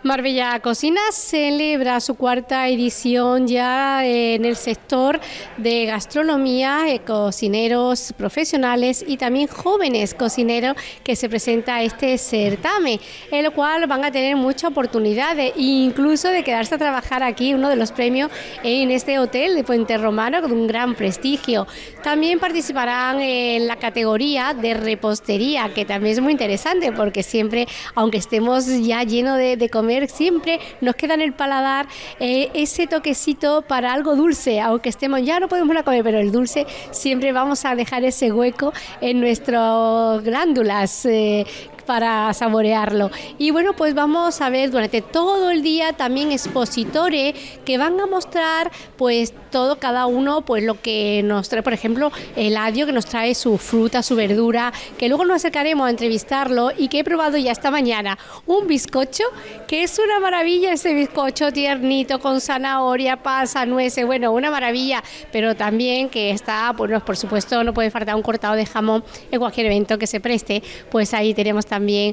Marbella Cocina celebra su cuarta edición ya en el sector de gastronomía, cocineros profesionales y también jóvenes cocineros que se presenta a este certamen, en el cual van a tener muchas oportunidades, incluso de quedarse a trabajar aquí, uno de los premios en este hotel de Puente Romano con un gran prestigio. También participarán en la categoría de repostería, que también es muy interesante porque siempre, aunque estemos ya llenos de comer, siempre nos queda en el paladar ese toquecito para algo dulce, aunque estemos ya no podemos comer, pero el dulce siempre vamos a dejar ese hueco en nuestras glándulas para saborearlo. Y bueno, pues vamos a ver durante todo el día también expositores que van a mostrar pues todo, cada uno, pues lo que nos trae, por ejemplo, Eladio, que nos trae su fruta, su verdura, que luego nos acercaremos a entrevistarlo y que he probado ya esta mañana un bizcocho, que es una maravilla, ese bizcocho tiernito con zanahoria, pasa, nueces, bueno, una maravilla, pero también que está, pues por supuesto no puede faltar un cortado de jamón en cualquier evento que se preste, pues ahí tenemos también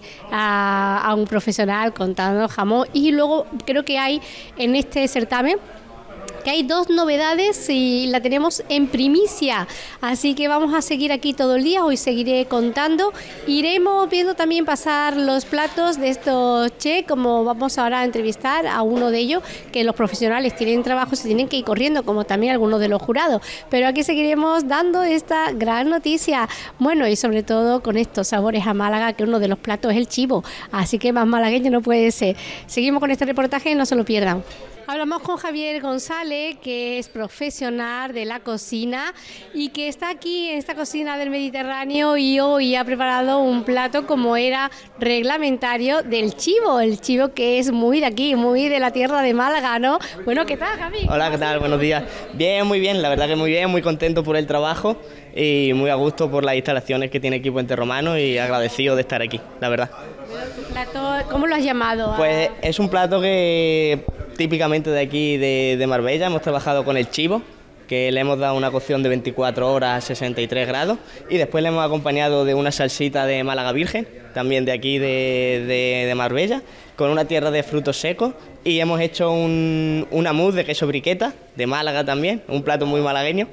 a un profesional contando jamón. Y luego creo que hay en este certamen que hay dos novedades y la tenemos en primicia, así que vamos a seguir aquí todo el día. Hoy seguiré contando, iremos viendo también pasar los platos de estos chefs, como vamos ahora a entrevistar a uno de ellos, que los profesionales tienen trabajo, se tienen que ir corriendo, como también algunos de los jurados, pero aquí seguiremos dando esta gran noticia, bueno, y sobre todo con estos sabores a Málaga, que uno de los platos es el chivo, así que más malagueño no puede ser. Seguimos con este reportaje, no se lo pierdan. Hablamos con Javier González, que es profesional de la cocina y que está aquí en esta cocina del Mediterráneo y hoy ha preparado un plato como era reglamentario del chivo, el chivo que es muy de aquí, muy de la tierra de Málaga, ¿no? Bueno, ¿qué tal, Javi? Hola, ¿qué tal? Buenos días. Bien, muy bien, la verdad que muy bien, muy contento por el trabajo y muy a gusto por las instalaciones que tiene aquí Puente Romano y agradecido de estar aquí, la verdad. Plato, ¿cómo lo has llamado? Pues es un plato que típicamente de aquí de Marbella hemos trabajado con el chivo, que le hemos dado una cocción de 24 horas a 63 grados y después le hemos acompañado de una salsita de Málaga Virgen, también de aquí de Marbella, con una tierra de frutos secos y hemos hecho una mousse de queso briqueta, de Málaga también, un plato muy malagueño,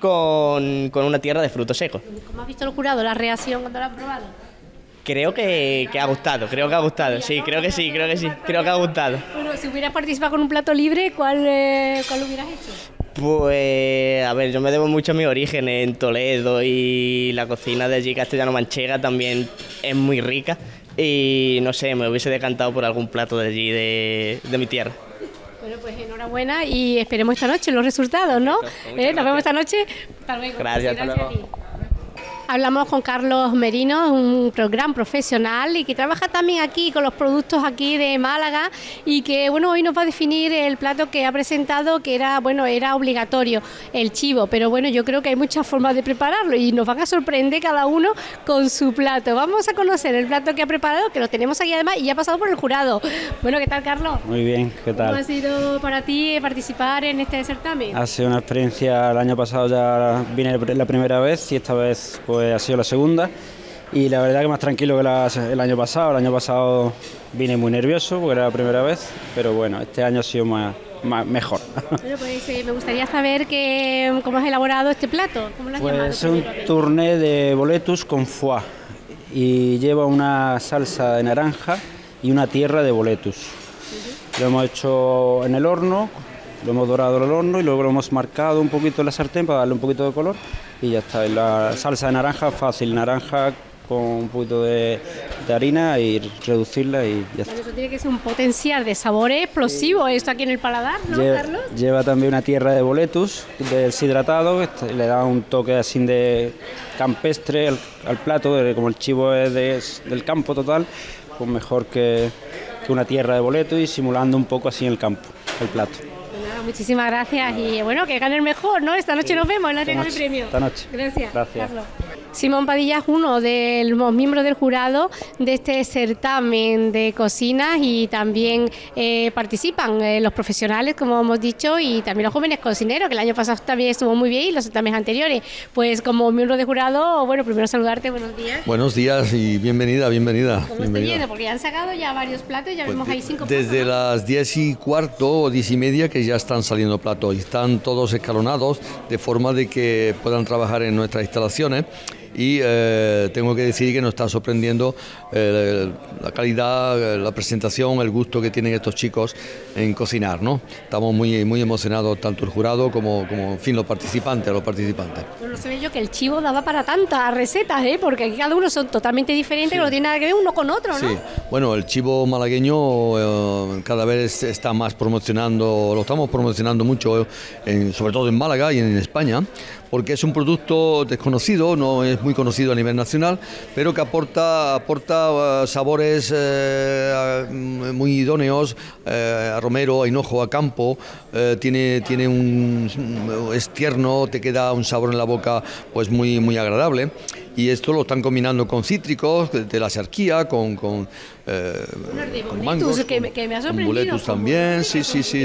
con una tierra de frutos secos. ¿Cómo has visto el jurado, la reacción cuando lo has probado? Creo que ha gustado, sí, creo que ha gustado. Bueno, si hubieras participado con un plato libre, ¿cuál hubieras hecho? Pues, a ver, yo me debo mucho a mi origen en Toledo y la cocina de allí castellano-manchega también es muy rica y no sé, me hubiese decantado por algún plato de allí de mi tierra. Bueno, pues enhorabuena y esperemos esta noche los resultados, ¿no? Nos vemos esta noche. Hasta luego. Gracias, hasta luego. A ti. Hablamos con Carlos Merino, un gran profesional y que trabaja también aquí con los productos aquí de Málaga y que bueno, hoy nos va a definir el plato que ha presentado, que era obligatorio, el chivo, pero bueno, yo creo que hay muchas formas de prepararlo y nos van a sorprender cada uno con su plato. Vamos a conocer el plato que ha preparado, que lo tenemos aquí además y ya ha pasado por el jurado. Bueno, ¿qué tal, Carlos? Muy bien, ¿qué tal? ¿Cómo ha sido para ti participar en este certamen? Ha sido una experiencia, el año pasado ya vine la primera vez y esta vez pues ha sido la segunda y la verdad que más tranquilo que el año pasado. El año pasado vine muy nervioso porque era la primera vez, pero bueno, este año ha sido mejor. Bueno, pues me gustaría saber cómo has elaborado este plato. ¿Cómo lo has llamado? Es un tourné de boletus con foie y lleva una salsa de naranja y una tierra de boletus. Lo hemos hecho en el horno, lo hemos dorado en el horno y luego lo hemos marcado un poquito en la sartén para darle un poquito de color y ya está. La salsa de naranja, fácil, naranja con un poquito de harina y reducirla y ya está. Eso tiene que ser un potencial de sabores explosivo, esto aquí en el paladar, ¿no, Carlos? Lleva también una tierra de boletus deshidratado, le da un toque así de campestre al plato, como el chivo es del campo total, pues mejor que una tierra de boletus y simulando un poco así en el campo, el plato. Muchísimas gracias y bueno, que gane el mejor, ¿no? Esta noche nos vemos en la entrega del premio. Esta noche. Gracias. Gracias. Carlos. Simón Padilla es uno de los miembros del jurado de este certamen de cocinas y también participan los profesionales, como hemos dicho, y también los jóvenes cocineros, que el año pasado también estuvo muy bien y los certámenes anteriores. Pues como miembro de jurado, bueno, primero saludarte, buenos días. Buenos días y bienvenida. ¿Cómo está yendo? Porque ya han sacado ya varios platos, ya vemos ahí 5 platos. Desde las 10:15 o 10:30 que ya están saliendo platos y están todos escalonados de forma de que puedan trabajar en nuestras instalaciones. Y tengo que decir que nos está sorprendiendo la calidad, la presentación, el gusto que tienen estos chicos en cocinar, ¿no? Estamos muy emocionados, tanto el jurado como en fin, los participantes. Bueno, se ve yo que el chivo daba para tantas recetas, porque aquí cada uno son totalmente diferentes, que no tiene nada que ver uno con otro, ¿no? Sí, bueno, el chivo malagueño cada vez está más promocionando, lo estamos promocionando mucho, sobre todo en Málaga y en España, porque es un producto desconocido, no es muy conocido a nivel nacional, pero que aporta sabores muy idóneos, a romero, a hinojo, a campo, es tierno, te queda un sabor en la boca pues muy agradable. Y esto lo están combinando con cítricos de la sarquía, con mangos, que me ha sorprendido. Con boletus también, sí.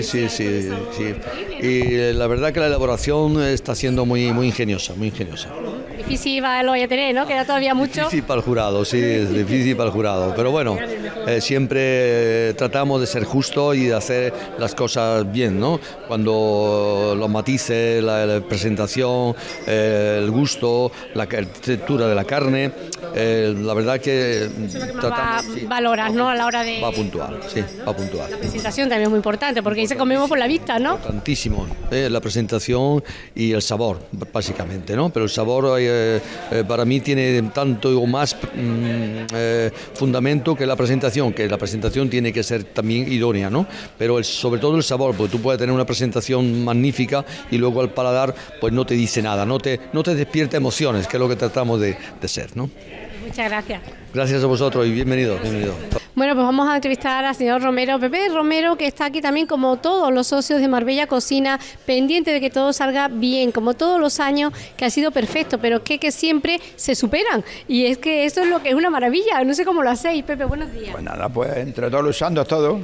Y la verdad que la elaboración está siendo muy ingeniosa. Difícil lo vaya a tener, ¿no? Queda todavía mucho. Difícil para el jurado, sí, es difícil para el jurado. Pero bueno, siempre tratamos de ser justos y de hacer las cosas bien, ¿no? Cuando los matices, la presentación, el gusto, la textura de la carne, la verdad que valoras, ¿no? A la hora de... Va puntual. La presentación también es muy importante, porque ahí se comemos por la vista, ¿no? Importantísimo, la presentación y el sabor, básicamente, ¿no? Pero el sabor para mí tiene tanto o más fundamento que la presentación tiene que ser también idónea, ¿no? Pero sobre todo el sabor, porque tú puedes tener una presentación magnífica y luego al paladar pues no te dice nada, no te despierta emociones, que es lo que tratamos de ser, ¿no? Muchas gracias. Gracias a vosotros y bienvenido. Bueno, pues vamos a entrevistar al señor Romero, Pepe Romero, que está aquí también como todos los socios de Marbella Cocina, pendiente de que todo salga bien, como todos los años, que ha sido perfecto, pero que siempre se superan. Y es que esto es lo que es una maravilla, no sé cómo lo hacéis. Pepe, buenos días. Pues nada, pues entre todos luchando todo.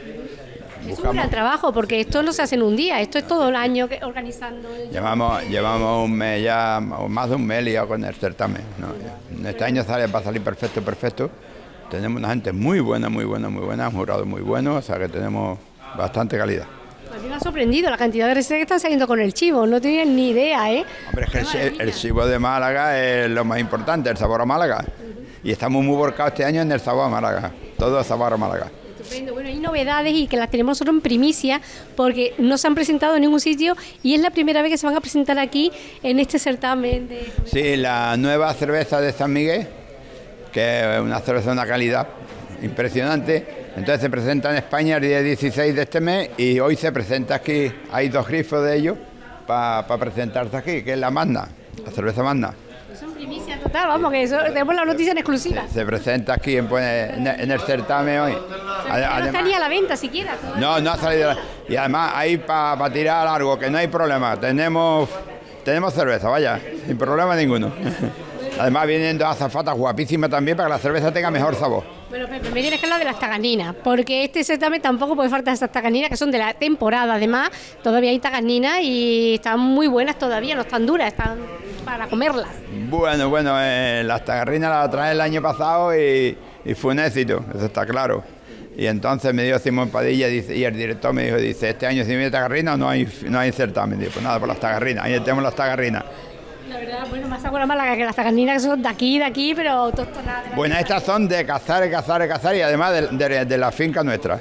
Es un gran trabajo, porque esto no se hace en un día, esto es todo el año organizando. Llevamos un mes ya, o más de un mes liado con el certamen, ¿no? Este año va a salir perfecto. Tenemos una gente muy buena, un jurado muy bueno, o sea que tenemos bastante calidad. A mí me ha sorprendido la cantidad de recetas que están saliendo con el chivo, no tenía ni idea, ¿eh? Hombre, es que el chivo de Málaga es lo más importante, el sabor a Málaga. Y estamos muy volcados este año en el sabor a Málaga, todo el sabor a Málaga. Estupendo. Bueno, hay novedades y que las tenemos nosotros en primicia porque no se han presentado en ningún sitio y es la primera vez que se van a presentar aquí en este certamen. Sí, la nueva cerveza de San Miguel, que es una cerveza de una calidad impresionante. Entonces se presenta en España el día 16 de este mes y hoy se presenta aquí. Hay 2 grifos de ellos para presentarse aquí, que es la Magna, la cerveza Magna. Es una primicia total, vamos, que tenemos la noticia en exclusiva. Se presenta aquí en el certamen hoy. No está ni a la venta siquiera. No ha salido. Y además hay para tirar largo, que no hay problema. Tenemos cerveza, vaya, sin problema ninguno. Además vienen 2 azafatas guapísimas también para que la cerveza tenga mejor sabor. Bueno, Pepe, me tienes que hablar de las taganinas, porque este certamen tampoco puede faltar estas taganinas que son de la temporada. Además, todavía hay taganinas y están muy buenas todavía, no están duras, están para comerlas. Bueno, las tagarrinas las traje el año pasado y fue un éxito, eso está claro. Y entonces me dio Simón Padilla y el director me dice, este año si no hay tagarrinas no hay certamen. Digo, pues nada, por las tagarrinas, ahí tenemos las tagarrinas. La verdad, bueno, más agua Málaga que las tagarninas que son de aquí, pero tostonadas. Bueno, estas son de cazar y además de la finca nuestra.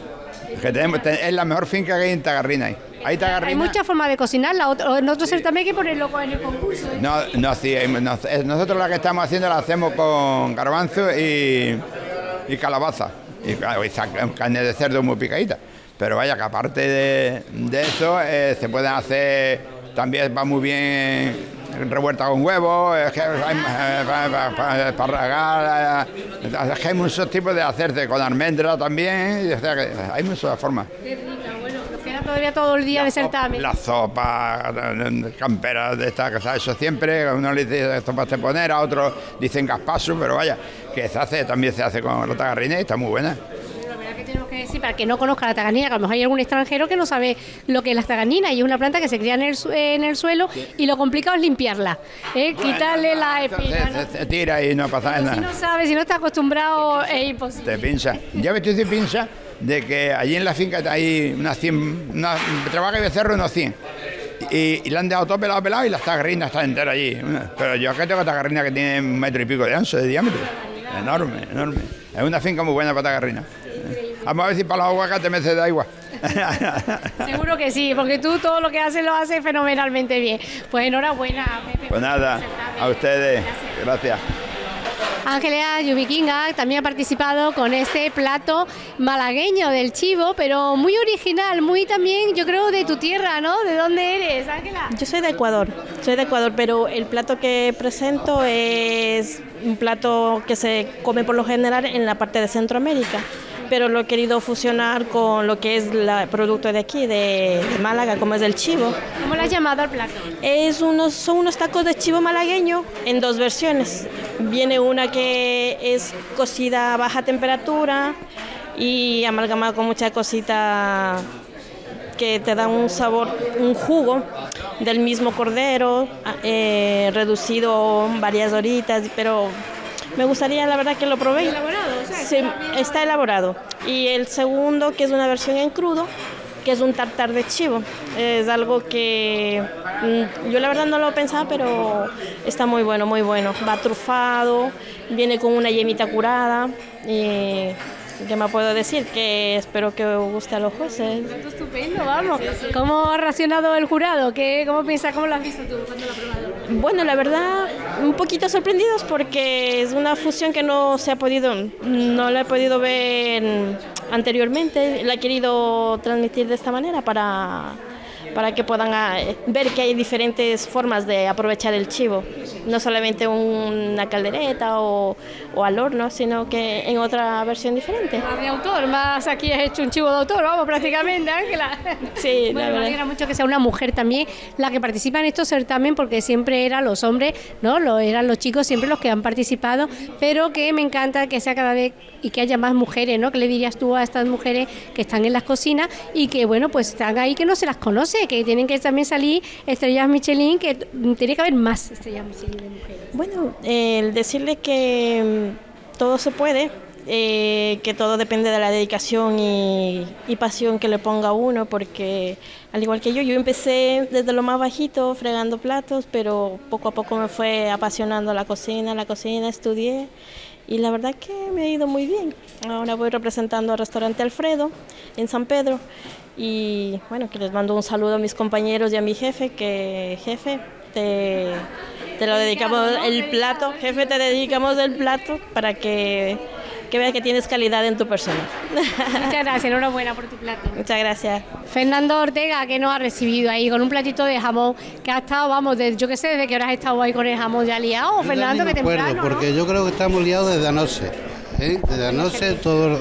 Que es la mejor finca que hay en Tagarrina. Hay muchas formas de cocinarla, en otro certamen hay que ponerlo en el concurso. Nosotros la que estamos haciendo la hacemos con garbanzo y calabaza. Y claro, carne de cerdo muy picadita. Pero vaya, que aparte de eso, se pueden hacer, también va muy bien revuelta con huevos, esparragar, hay muchos tipos de hacerse con almendra también, o sea que hay muchas formas. Qué rica, bueno, nos queda todavía todo el día de certamen. La sopa, camperas de estas, eso siempre, a uno le dice sopas teponeras, a otros dicen gaspacho, pero vaya, que también se hace con la tagarrina y está muy buena. Tenemos que decir, para que no conozca la tagarnina, que a lo mejor hay algún extranjero que no sabe lo que es la tagarnina, y es una planta que se cría en el suelo y lo complicado es limpiarla, quitarle la espina. Se tira y no pasa nada. Si no sabe, si no está acostumbrado, es imposible. Te pincha. Ya me estoy de pincha de que allí en la finca hay unas 100, trabaja y becerro unos 100. Y le han dejado todo pelado y las tagarrinas están enteras allí. Pero yo acá tengo tagarrina que tiene 1,5 metros de ancho, de diámetro. Enorme, enorme. Es una finca muy buena para tagarrina. Vamos a ver si para los aguacates me da agua. Seguro que sí, porque tú todo lo que haces lo haces fenomenalmente bien. Pues enhorabuena, Pepe. Pues nada, a ustedes. Gracias. Ángeles Yubiquinga también ha participado con este plato malagueño del chivo, pero muy original, muy también, yo creo, de tu tierra, ¿no? ¿De dónde eres, Ángela? Yo soy de Ecuador, pero el plato que presento es un plato que se come por lo general en la parte de Centroamérica, pero lo he querido fusionar con lo que es el producto de aquí, de Málaga, como es el chivo. ¿Cómo lo has llamado al plato? Son unos tacos de chivo malagueño en 2 versiones. Viene una que es cocida a baja temperatura y amalgamada con mucha cosita que te da un sabor, un jugo del mismo cordero, reducido varias horitas, pero me gustaría, la verdad, que lo probéis. ¿Elaborado? O sea, Sí, está elaborado. Y el segundo, que es una versión en crudo, que es un tartar de chivo. Es algo que yo la verdad no lo pensaba, pero está muy bueno, muy bueno. Va trufado, viene con una yemita curada y ¿qué más puedo decir? Que espero que os guste a los jueces. Esto estupendo, vamos. ¿Cómo ha reaccionado el jurado? ¿Cómo piensas, cómo lo has visto tú cuando lo has probado? Bueno, la verdad, un poquito sorprendidos porque es una fusión que no la he podido ver anteriormente. La he querido transmitir de esta manera para que puedan ver que hay diferentes formas de aprovechar el chivo, no solamente una caldereta o al horno, sino que en otra versión diferente. Más de autor, más aquí has hecho un chivo de autor, vamos, prácticamente, Ángela. Sí, bueno, me alegra mucho que sea una mujer también la que participa en estos certámenes, porque siempre eran los hombres, ¿no? Eran los chicos siempre los que han participado, pero que me encanta que sea cada vez y que haya más mujeres, ¿no? ¿Qué le dirías tú a estas mujeres que están en las cocinas y que, bueno, pues están ahí que no se las conoce, que tienen que también salir estrellas Michelin, que tiene que haber más estrellas Michelin de mujeres? Bueno, el decirle que todo se puede, que todo depende de la dedicación y pasión que le ponga uno, porque al igual que yo empecé desde lo más bajito fregando platos, pero poco a poco me fue apasionando la cocina, estudié y la verdad que me ha ido muy bien. Ahora voy representando al restaurante Alfredo en San Pedro y bueno, que les mando un saludo a mis compañeros y a mi jefe, que jefe, te lo dedicamos el plato, jefe, te dedicamos el plato para que veas que tienes calidad en tu persona. Muchas gracias, enhorabuena por tu plato. Muchas gracias. Fernando Ortega, que nos ha recibido ahí con un platito de jamón, que ha estado, vamos, yo qué sé, desde que hora has estado ahí con el jamón ya liado, Fernando, que temprano, ¿no? Porque yo creo que estamos liados desde anoche. Desde anoche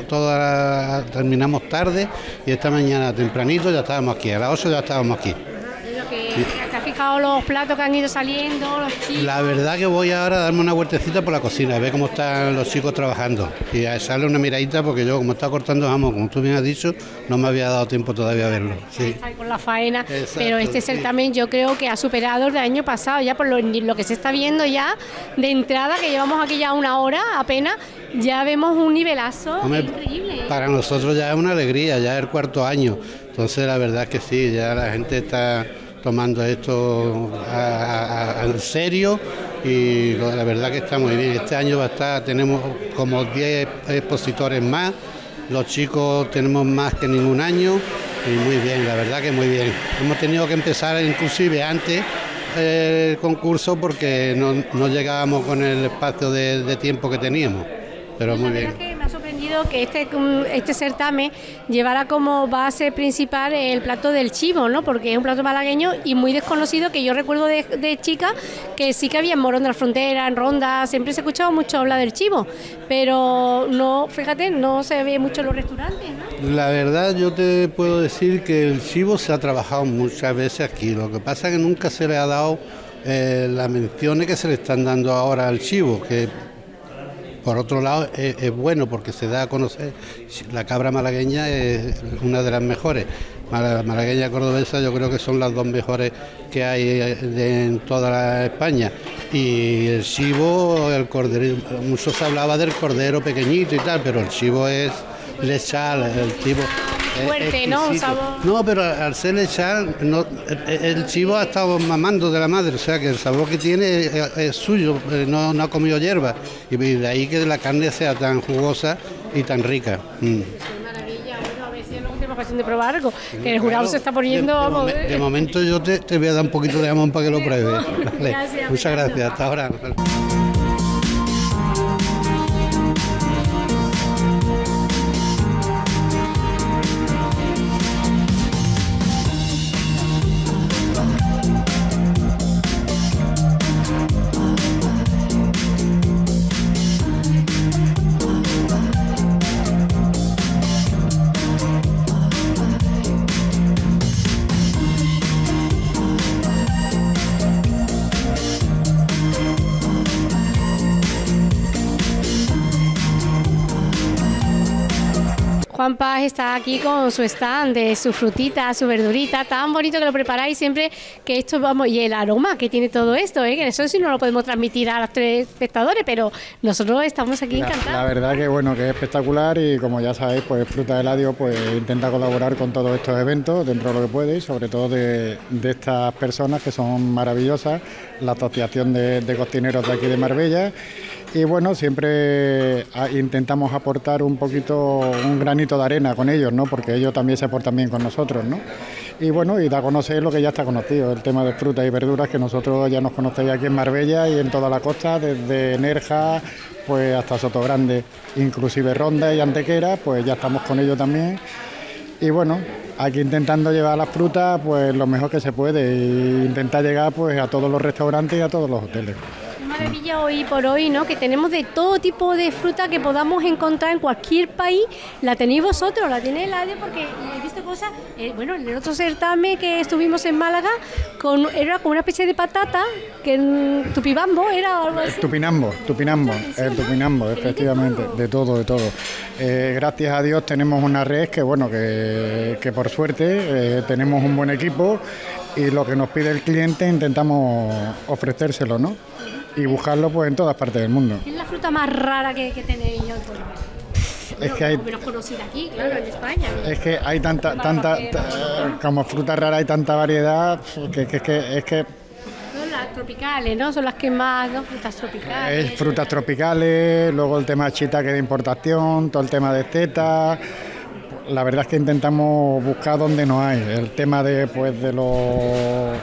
terminamos tarde y esta mañana tempranito ya estábamos aquí, a las 8 ya estábamos aquí. ¿Te has fijado los platos que han ido saliendo, los chicos? La verdad que voy ahora a darme una vueltecita por la cocina, a ver cómo están los chicos trabajando y a echarle una miradita, porque yo, como está cortando jamón, como tú bien has dicho, no me había dado tiempo todavía a verlo. Sí. Está con la faena. Exacto, pero este certamen yo creo que ha superado el del año pasado, ya por lo que se está viendo ya de entrada, que llevamos aquí ya 1 hora apenas, ya vemos un nivelazo. Hombre, increíble. Para nosotros ya es una alegría, ya es el 4.º año, entonces la verdad es que sí, ya la gente está tomando esto en serio y la verdad que está muy bien. Este año tenemos como 10 expositores más, los chicos tenemos más que ningún año y muy bien, la verdad que muy bien. Hemos tenido que empezar inclusive antes el concurso porque no llegábamos con el espacio de tiempo que teníamos, pero muy bien. Que me ha sorprendido conseguido que este certamen llevara como base principal el plato del chivo, ¿no? Porque es un plato malagueño y muy desconocido, que yo recuerdo de chica que sí que había en Morón de la Frontera, en Ronda, siempre se escuchaba mucho hablar del chivo, pero no, fíjate, no se ve mucho en los restaurantes, ¿no? La verdad, yo te puedo decir que el chivo se ha trabajado muchas veces aquí, lo que pasa es que nunca se le ha dado las menciones que se le están dando ahora al chivo, que por otro lado es bueno porque se da a conocer. La cabra malagueña es una de las mejores. Malagueña cordobesa yo creo que son las dos mejores que hay en toda España. Y el chivo, el cordero, mucho se hablaba del cordero pequeñito y tal, pero el chivo es lechal, el chivo fuerte, ¿no? Un sabor. No, pero al ser lechal, el chivo ha estado mamando de la madre, o sea que el sabor que tiene es suyo, no ha comido hierba, y de ahí que la carne sea tan jugosa y tan rica. Maravilla, bueno, a ver si luego tenemos ocasión de probar algo, que el jurado se está poniendo... De momento yo te voy a dar un poquito de jamón para que lo pruebes. Vale. Gracias, muchas gracias, hasta ahora. Juan Paz está aquí con su stand de su frutita, su verdurita, tan bonito que lo preparáis siempre, que esto, vamos, y el aroma que tiene todo esto, que eso sí no lo podemos transmitir a los tres espectadores, pero nosotros estamos aquí encantados. La verdad que bueno, que es espectacular, y como ya sabéis, pues Fruta del Ladio pues intenta colaborar con todos estos eventos dentro de lo que puede, y sobre todo de estas personas que son maravillosas, la Asociación de Cocineros de aquí de Marbella. Y bueno, siempre intentamos aportar un poquito, un granito de arena con ellos, ¿no? Porque ellos también se aportan bien con nosotros, ¿no? Y bueno, y da a conocer lo que ya está conocido, el tema de frutas y verduras, que nosotros ya nos conocéis aquí en Marbella y en toda la costa, desde Nerja pues hasta Sotogrande, inclusive Ronda y Antequera, pues ya estamos con ellos también. Y bueno, aquí intentando llevar las frutas pues lo mejor que se puede, e intentar llegar pues a todos los restaurantes y a todos los hoteles. Maravilla hoy por hoy, ¿no? Que tenemos de todo tipo de fruta que podamos encontrar en cualquier país. La tenéis vosotros, la tiene el Ladio, porque he visto cosas, bueno, en el otro certamen que estuvimos en Málaga, era como una especie de patata, que tupibambo era algo así. Tupinambo, efectivamente, de todo. Gracias a Dios tenemos una red que, bueno, que por suerte tenemos un buen equipo, y lo que nos pide el cliente intentamos ofrecérselo, ¿no? Y buscarlo pues en todas partes del mundo. ¿Qué es la fruta más rara que tenéis? Es que hay, menos conocida aquí, claro, en España. Es que hay tanta como fruta rara, hay tanta variedad que son las tropicales, ¿no? Son las que más, ¿no? Frutas tropicales. Frutas tropicales, luego el tema de shiitake de importación, todo el tema de setas. La verdad es que intentamos buscar donde no hay. El tema de los...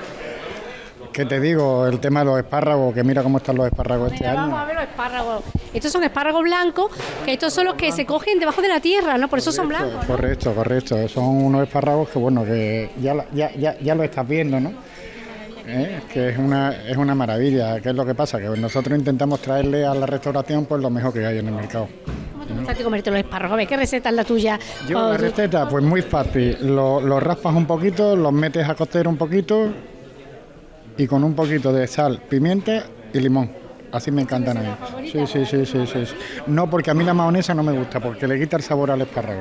¿Qué te digo? El tema de los espárragos, que mira cómo están los espárragos este año. Vamos a ver los espárragos. Estos son espárragos blancos, que estos son los que se cogen debajo de la tierra, ¿no? Por eso son blancos, ¿no? Correcto. Son unos espárragos que, bueno, que ya lo estás viendo, ¿no? Que es una maravilla. ¿Qué es lo que pasa? Que nosotros intentamos traerle a la restauración pues lo mejor que hay en el mercado. ¿Cómo te gusta comerte los espárragos? A ver, ¿qué receta es la tuya? La receta, pues muy fácil. Los raspas un poquito, los metes a cocer un poquito, y con un poquito de sal, pimienta y limón. Así me encantan a mí. Sí. No, porque a mí la mayonesa no me gusta, porque le quita el sabor al espárrago.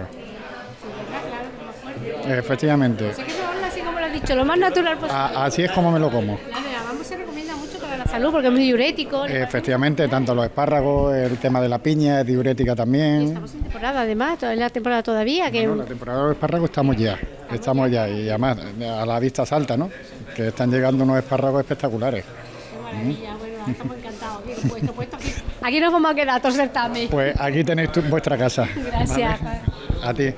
Efectivamente. Así que así como lo has dicho, lo más natural posible. Así es como me lo como. Vamos, se recomienda mucho para la salud, porque es muy diurético. Efectivamente, tanto los espárragos, el tema de la piña es diurética también. Y estamos en temporada, además, es la temporada todavía. Que... Bueno, la temporada de los espárragos estamos ya, y además a la vista salta, ¿no? Que están llegando unos espárragos espectaculares. Qué maravilla, bueno, estamos encantados. Bien, puesto aquí nos vamos a quedar, todo certamen. Pues aquí tenéis vuestra casa. Gracias. ¿Vale? A ti.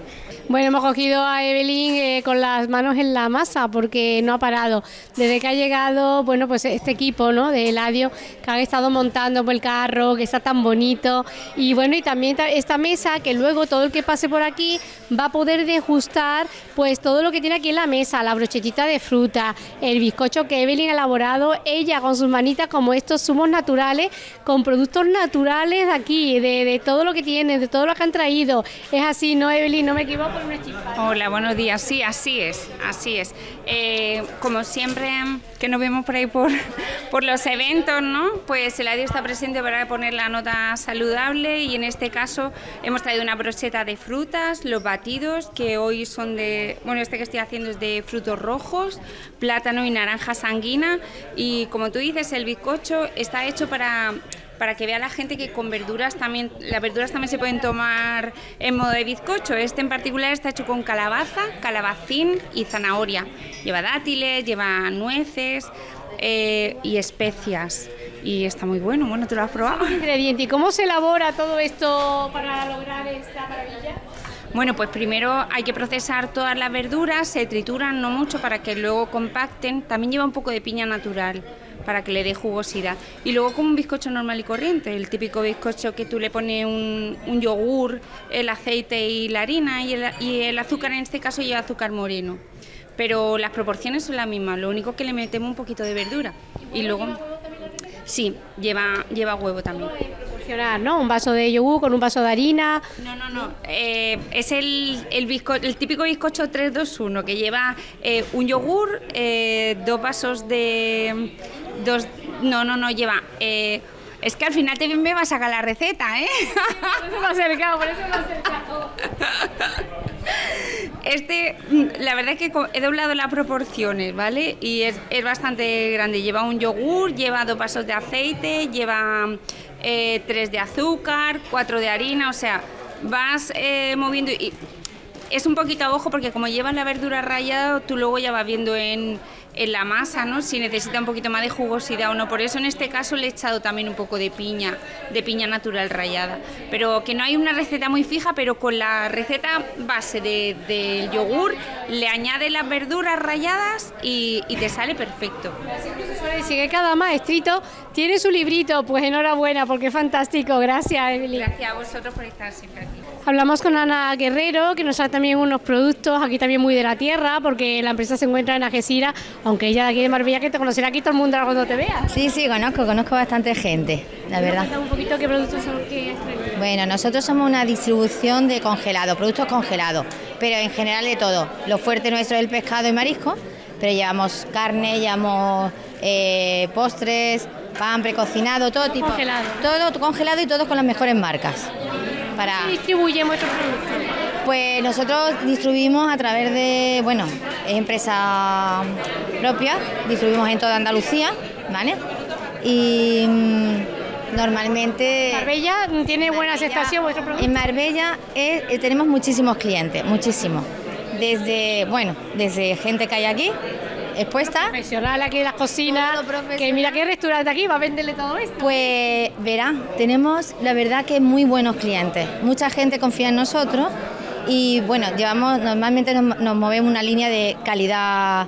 Bueno, hemos cogido a Evelyn con las manos en la masa porque no ha parado. Desde que ha llegado, bueno, pues este equipo, ¿no?, de Eladio, que han estado montando por el carro, que está tan bonito. Y bueno, y también esta mesa que luego todo el que pase por aquí va a poder degustar pues todo lo que tiene aquí en la mesa, la brochetita de fruta, el bizcocho que Evelyn ha elaborado ella con sus manitas, como estos zumos naturales, con productos naturales de aquí, de todo lo que tienen, de todo lo que han traído. Es así, ¿no, Evelyn? No me equivoco. Hola, buenos días. Sí, así es, así es. Como siempre que nos vemos por ahí por los eventos, ¿no? Pues Eladio está presente para poner la nota saludable y en este caso hemos traído una brocheta de frutas, los batidos que hoy son bueno, este que estoy haciendo es de frutos rojos, plátano y naranja sanguina, y como tú dices, el bizcocho está hecho para que vea la gente que con verduras también, las verduras también se pueden tomar en modo de bizcocho. Este en particular está hecho con calabaza, calabacín y zanahoria. Lleva dátiles, lleva nueces y especias. Y está muy bueno. Bueno, ¿tú lo has probado? Ingrediente. ¿Y cómo se elabora todo esto para lograr esta maravilla? Bueno, pues primero hay que procesar todas las verduras, se trituran no mucho para que luego compacten. También lleva un poco de piña natural para que le dé jugosidad. Y luego como un bizcocho normal y corriente, el típico bizcocho que tú le pones un yogur, el aceite y la harina, y el azúcar en este caso lleva azúcar moreno. Pero las proporciones son las mismas, lo único que le metemos un poquito de verdura. Y luego, sí, lleva huevo también. ¿No? Un vaso de yogur con un vaso de harina. No. Es el típico bizcocho 3-2-1 que lleva un yogur, 2 vasos de... No, lleva... es que al final te me vas a sacar la receta, ¿eh? Por eso me ha acercado. La verdad es que he doblado las proporciones, ¿vale? Y es bastante grande. Lleva un yogur, lleva 2 vasos de aceite, lleva 3 de azúcar, 4 de harina, o sea, vas moviendo y es un poquito a ojo porque como llevas la verdura rallada, tú luego ya vas viendo en la masa, ¿no?, si necesita un poquito más de jugosidad o no. Por eso en este caso le he echado también un poco de piña natural rallada. Pero que no hay una receta muy fija, pero con la receta base del yogur le añades las verduras ralladas y te sale perfecto. Si que cada maestrito tiene su librito, pues enhorabuena porque es fantástico. Gracias, Evelyn. Gracias a vosotros por estar siempre aquí. Hablamos con Ana Guerrero, que nos trae también unos productos aquí también muy de la tierra, porque la empresa se encuentra en Algeciras, aunque ella de aquí de Marbella, que te conocerá aquí todo el mundo cuando te vea. Sí, conozco bastante gente, la verdad. Cuéntame un poquito qué productos son que has traído. Bueno, nosotros somos una distribución de congelados, productos congelados, pero en general de todo. Lo fuerte nuestro es el pescado y marisco, pero llevamos carne, llevamos postres, pan precocinado, todo tipo. Congelado. Todo congelado y todo con las mejores marcas. ¿Qué distribuye vuestros productos? Pues nosotros distribuimos a través de, es empresa propia, distribuimos en toda Andalucía, ¿vale? Y normalmente... ¿Marbella tiene buena aceptación vuestro producto? En Marbella tenemos muchísimos clientes, muchísimos. Desde gente que hay aquí, expuesta. Profesional aquí en las cocinas, que mira qué restaurante aquí va a venderle todo esto. Pues verá, tenemos la verdad que muy buenos clientes, mucha gente confía en nosotros y normalmente nos movemos una línea de calidad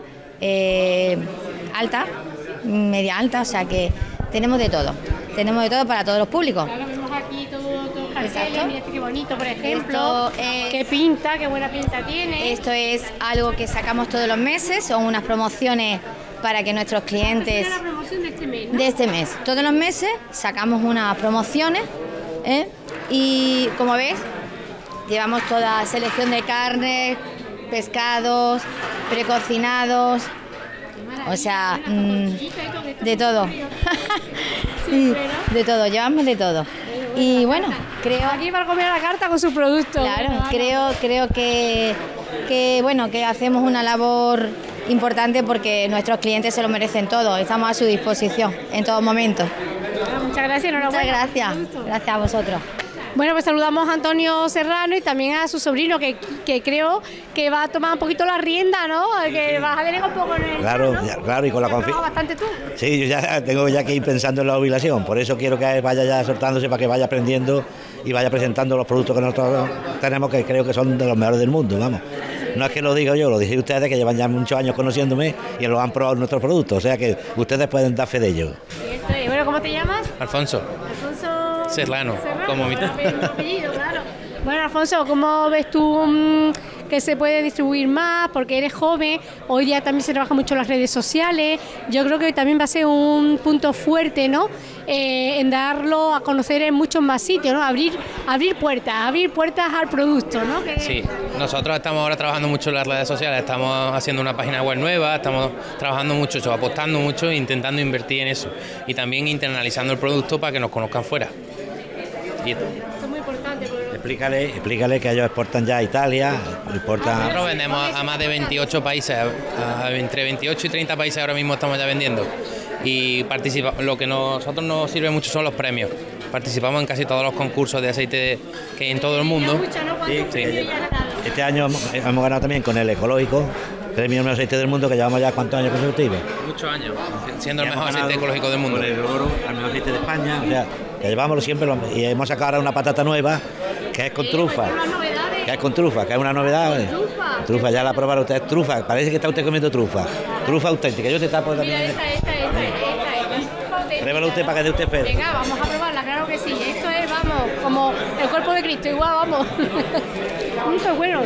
alta, media alta, o sea que tenemos de todo para todos los públicos. Claro, vemos aquí todos carteles, mira qué bonito, por ejemplo, qué pinta, qué buena pinta tiene. Esto es algo que sacamos todos los meses, son unas promociones para que nuestros clientes... Es la promoción de este mes, ¿no? De este mes. Todos los meses sacamos unas promociones, y como ves, llevamos toda selección de carnes, pescados, precocinados, o sea, de todo. Sí, de todo, llevamos de todo. Y bueno, creo... Aquí para comer a la carta con sus productos. Claro, creo que hacemos una labor importante porque nuestros clientes se lo merecen todo. Estamos a su disposición en todo momento. Muchas gracias, enhorabuena. Muchas gracias a vosotros. Bueno, pues saludamos a Antonio Serrano y también a su sobrino, que creo que va a tomar un poquito la rienda, ¿no? Que vas a delegar un poco en el... Claro, ¿no? claro, y con la confianza. Bastante tú. Sí, yo ya tengo que ir pensando en la jubilación, por eso quiero que vaya ya soltándose para que vaya aprendiendo y vaya presentando los productos que nosotros tenemos, que creo que son de los mejores del mundo, vamos. No es que lo diga yo, lo dicen ustedes, que llevan ya muchos años conociéndome y lo han probado nuestros productos, o sea que ustedes pueden dar fe de ello. Bueno, ¿cómo te llamas? Alfonso Serrano, como mi apellido, claro. Bueno, Alfonso, ¿cómo ves tú que se puede distribuir más? Porque eres joven, hoy día también se trabaja mucho en las redes sociales. Yo creo que también va a ser un punto fuerte, ¿no? En darlo a conocer en muchos más sitios, ¿no? Abrir puertas al producto, ¿no? Sí, nosotros estamos ahora trabajando mucho en las redes sociales, estamos haciendo una página web nueva, estamos trabajando mucho, apostando mucho e intentando invertir en eso. Y también internalizando el producto para que nos conozcan fuera. Esto es muy importante. Explícale que ellos exportan ya a Italia, Nosotros vendemos a más de 28 países, entre 28 y 30 países ahora mismo estamos ya vendiendo. Y lo que nosotros nos sirve mucho son los premios. Participamos en casi todos los concursos de aceite que hay en todo el mundo. Sí. Este año hemos ganado también con el ecológico, premio de aceite del mundo, que llevamos ya ¿cuántos años consecutivos? Muchos años, siendo el mejor aceite ecológico del mundo. Con el oro, el mejor aceite de España, o sea, que llevamos siempre, y hemos sacado ahora una patata nueva, que es con trufa, que es una novedad. Trufa, ya la probaron ustedes, trufa, parece que está usted comiendo trufa auténtica, yo te tapo también. Esta. Pruébalo usted para que dé usted fe. Venga, vamos a probarla, claro que sí, esto es, vamos, como el cuerpo de Cristo, igual, vamos. Muy bueno.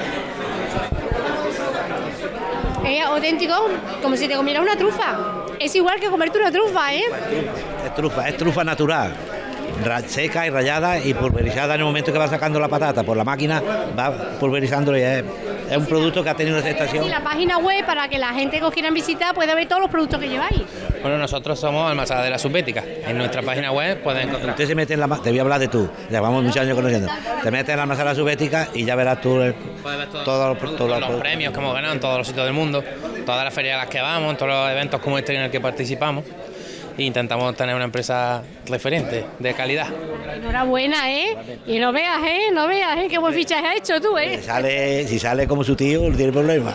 Es auténtico, como si te comieras una trufa. Es igual que comerte una trufa, ¿eh? Es trufa natural, seca y rallada y pulverizada en el momento que va sacando la patata por la máquina, va pulverizándolo y es un producto que ha tenido una aceptación. Y la página web, para que la gente que os quieran visitar pueda ver todos los productos que lleváis. Bueno, nosotros somos Almazara de la Subbética. En nuestra página web pueden encontrar. Usted se mete en te voy a hablar de tú, llevamos muchos años conociendo. Te metes en la Almazara de la Subbética y ya verás tú todos los premios que hemos ganado en todos los sitios del mundo, todas las ferias a las que vamos, todos los eventos como este en el que participamos. E intentamos tener una empresa referente, de calidad. Enhorabuena, ¿eh? Y no veas, qué buen fichaje has hecho tú, ¿eh? Si sale como su tío, no tiene problema.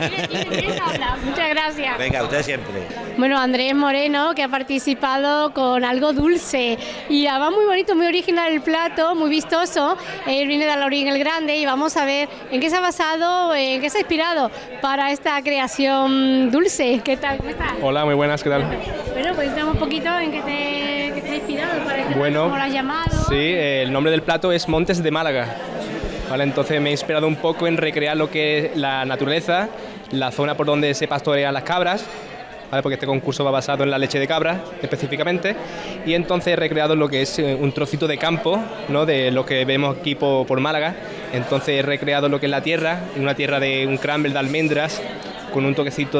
Muchas gracias. Venga, usted siempre. Bueno, Andrés Moreno, que ha participado con algo dulce. Y además muy bonito, muy original el plato, muy vistoso. Él viene de Alaurín el Grande y vamos a ver en qué se ha basado, en qué se ha inspirado para esta creación dulce. ¿Qué tal? ¿Cómo estás? Hola, muy buenas, ¿qué tal? Bueno, pues estamos un poquito en qué te ha inspirado para este plato, ¿cómo lo has llamado? Sí, el nombre del plato es Montes de Málaga. Vale, entonces me he inspirado un poco en recrear lo que es la naturaleza, la zona por donde se pastorean las cabras, ¿vale? Porque este concurso va basado en la leche de cabra específicamente, y entonces he recreado lo que es un trocito de campo, ¿no? De lo que vemos aquí por Málaga. Entonces he recreado lo que es la tierra, una tierra de un crumble de almendras con un toquecito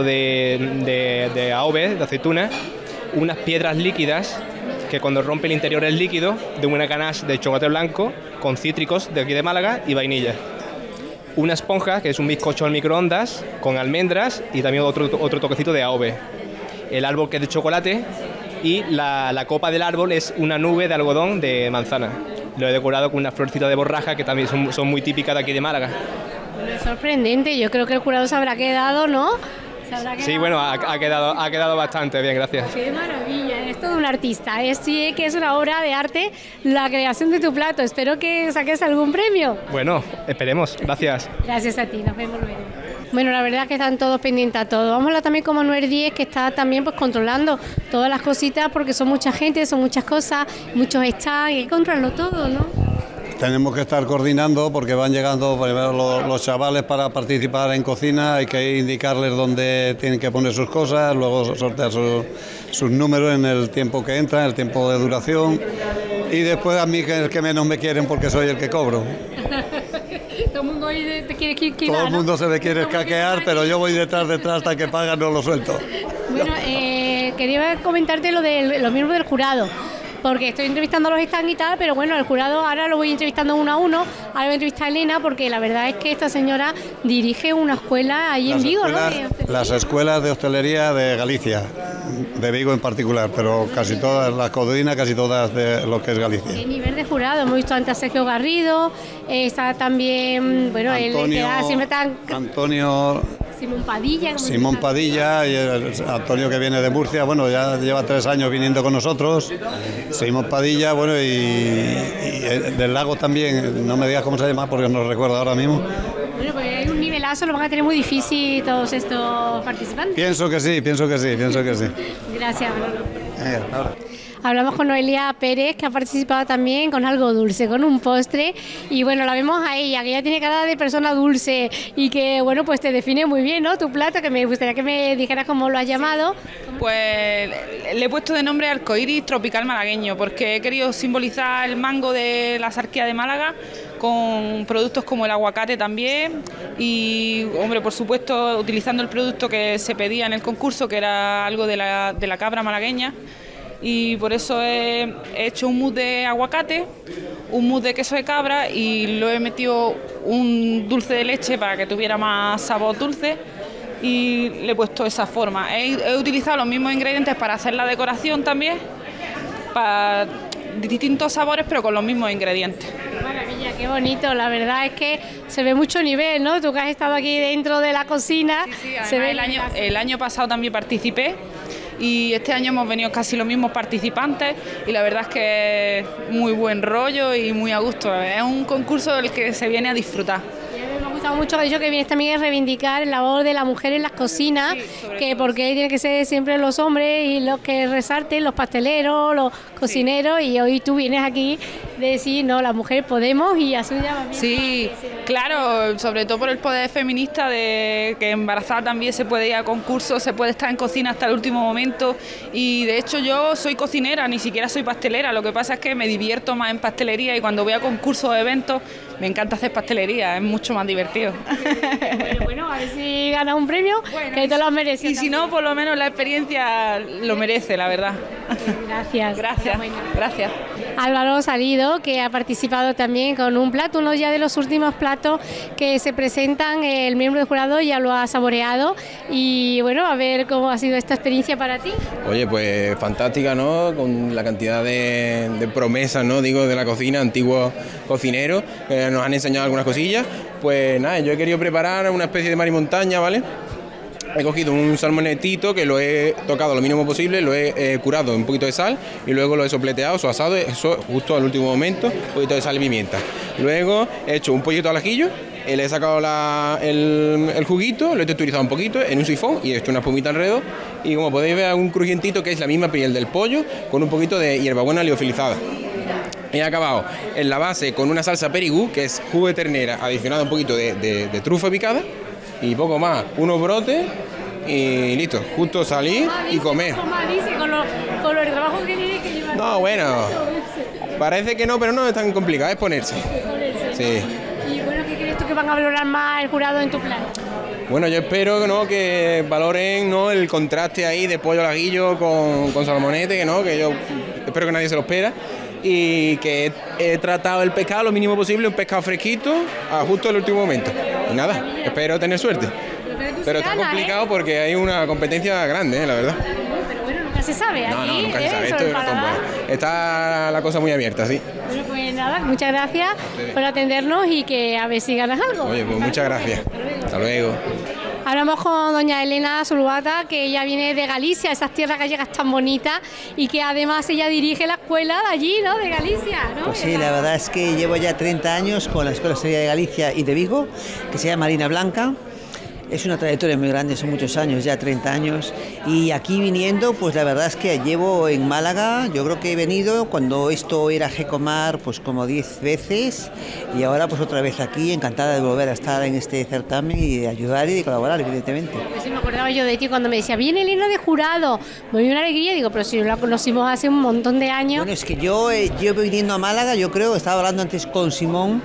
de AOVE, de aceituna, unas piedras líquidas que cuando rompe el interior es líquido, de una ganache de chocolate blanco con cítricos de aquí de Málaga y vainilla. Una esponja, que es un bizcocho al microondas con almendras y también otro toquecito de AOVE. El árbol, que es de chocolate, y la copa del árbol es una nube de algodón de manzana. Lo he decorado con una florcita de borraja que también son muy típicas de aquí de Málaga. Es sorprendente, yo creo que el jurado se habrá quedado, ¿no? Sí, bueno, ha quedado bastante bien, gracias. Qué maravilla, es todo un artista, sí que es una obra de arte la creación de tu plato. Espero que saques algún premio. Bueno, esperemos, gracias. Gracias a ti, nos vemos luego. Bueno, la verdad es que están todos pendientes a todo. Vamos a hablar también con Manuel Díez, que está también pues controlando todas las cositas, porque son mucha gente, son muchas cosas, muchos stands, hay que controlarlo todo, ¿no? Tenemos que estar coordinando porque van llegando primero los chavales para participar en cocina, hay que indicarles dónde tienen que poner sus cosas, luego sortear sus números en el tiempo que entran, el tiempo de duración, y después a mí, que es el que menos me quieren porque soy el que cobro. Todo el mundo hoy te quiere esquivar, todo el mundo, ¿no? Se me quiere escaquear, pero yo voy detrás hasta que pagan, no lo suelto. Bueno, quería comentarte lo de los miembros del jurado. porque estoy entrevistando a los stands y tal, pero bueno, el jurado ahora lo voy entrevistando uno a uno, ahora voy a entrevistar a Elena, porque la verdad es que esta señora dirige una escuela ahí en Vigo, ¿no? Las escuelas de hostelería de Galicia, de Vigo en particular, pero casi todas, las cocinas, casi todas de lo que es Galicia. ¿Qué nivel de jurado? Hemos visto antes a Sergio Garrido, está también, bueno, Antonio, él queda siempre tan... Antonio... Simón Padilla y Antonio, que viene de Murcia, bueno, ya lleva 3 años viniendo con nosotros. Simón Padilla, bueno, y del Lago también, no me digas cómo se llama porque no recuerdo ahora mismo. Bueno, pues hay un nivelazo, lo van a tener muy difícil todos estos participantes. Pienso que sí. Gracias, Manolo. Hablamos con Noelia Pérez, que ha participado también con algo dulce, con un postre, y bueno, la vemos a ella, que ella tiene cara de persona dulce y que, bueno, pues te define muy bien, ¿no? Tu plato, que me gustaría que me dijeras cómo lo has llamado. Pues le he puesto de nombre Arcoiris Tropical Malagueño, porque he querido simbolizar el mango de la Sarquía de Málaga, con productos como el aguacate también, y, hombre, por supuesto, utilizando el producto que se pedía en el concurso, que era algo de la cabra malagueña. Y por eso he hecho un mousse de aguacate, un mousse de queso de cabra y lo he metido un dulce de leche para que tuviera más sabor dulce y le he puesto esa forma. He utilizado los mismos ingredientes para hacer la decoración también, para distintos sabores pero con los mismos ingredientes. Qué maravilla, qué bonito, la verdad es que se ve mucho nivel, ¿no? Tú que has estado aquí dentro de la cocina. Sí, se ve el año pasado también participé. Y este año hemos venido casi los mismos participantes y la verdad es que es muy buen rollo y muy a gusto. Es un concurso del que se viene a disfrutar. Me ha gustado mucho que vienes también a reivindicar el labor de la mujer en las cocinas, que porque tiene que ser siempre los hombres y los que resalten, los pasteleros, los cocineros, y hoy tú vienes aquí de decir, no, las mujeres podemos y así ya. Sí, claro, sobre todo por el poder feminista de que embarazada también se puede ir a concursos, se puede estar en cocina hasta el último momento y de hecho yo soy cocinera, ni siquiera soy pastelera, lo que pasa es que me divierto más en pastelería y cuando voy a concursos o eventos me encanta hacer pastelería, es mucho más divertido. Bueno, a ver si ganas un premio, que te lo mereces. Y si no, por lo menos la experiencia lo merece, la verdad. Gracias. Gracias. Álvaro Salido, que ha participado también con un plato, uno ya de los últimos platos que se presentan, el miembro del jurado ya lo ha saboreado y bueno, a ver cómo ha sido esta experiencia para ti. Oye, pues fantástica, ¿no? Con la cantidad de promesas, ¿no? Digo, de la cocina, antiguos cocineros, que nos han enseñado algunas cosillas. Pues nada, yo he querido preparar una especie de mar y montaña, ¿vale? He cogido un salmonetito que lo he tocado lo mínimo posible, lo he curado en un poquito de sal y luego lo he sopleteado, su asado, eso justo al último momento, un poquito de sal y pimienta. Luego he hecho un pollito al ajillo, le he sacado el juguito, lo he texturizado un poquito en un sifón y he hecho una espumita alrededor y como podéis ver un crujientito que es la misma piel del pollo con un poquito de hierbabuena liofilizada. He acabado en la base con una salsa perigú, que es jugo de ternera, adicionado un poquito de trufa picada y poco más, unos brotes y listo, justo salir y comer. Con el trabajo que tienes que llevar. No, bueno, parece que no, pero no es tan complicado, es ponerse. Sí. Y bueno, ¿qué crees tú que van a valorar más el jurado en tu plan? Bueno, yo espero que valoren, ¿no?, el contraste ahí de pollo al ajillo con salmonete, que yo espero que nadie se lo espera. Y que he tratado el pescado lo mínimo posible, un pescado fresquito, justo al último momento. Y nada, espero tener suerte. Pero está complicado porque hay una competencia grande, la verdad. Pero bueno, nunca se sabe. No, nunca se sabe. Esto está la cosa muy abierta, sí. Bueno, pues nada, muchas gracias por atendernos y que a ver si ganas algo. Oye, pues muchas gracias. Hasta luego. Hablamos con doña Elena Zuluaga, que ella viene de Galicia, esas tierras gallegas tan bonitas, y que además ella dirige la escuela de allí, ¿no?, de Galicia, ¿no? Pues sí, la verdad es que llevo ya 30 años con la Escuela de Hostelería de Galicia y de Vigo, que se llama Marina Blanca. Es una trayectoria muy grande, son muchos años, ya 30 años, y aquí viniendo, pues la verdad es que llevo en Málaga, yo creo que he venido cuando esto era Gecomar, pues como 10 veces, y ahora pues otra vez aquí, encantada de volver a estar en este certamen y de ayudar y de colaborar, evidentemente. Pues sí, me acordaba yo de ti cuando me decía, viene Elena de jurado, me dio una alegría, digo, pero si la conocimos hace un montón de años. Bueno, es que yo viniendo a Málaga, yo creo, estaba hablando antes con Simón,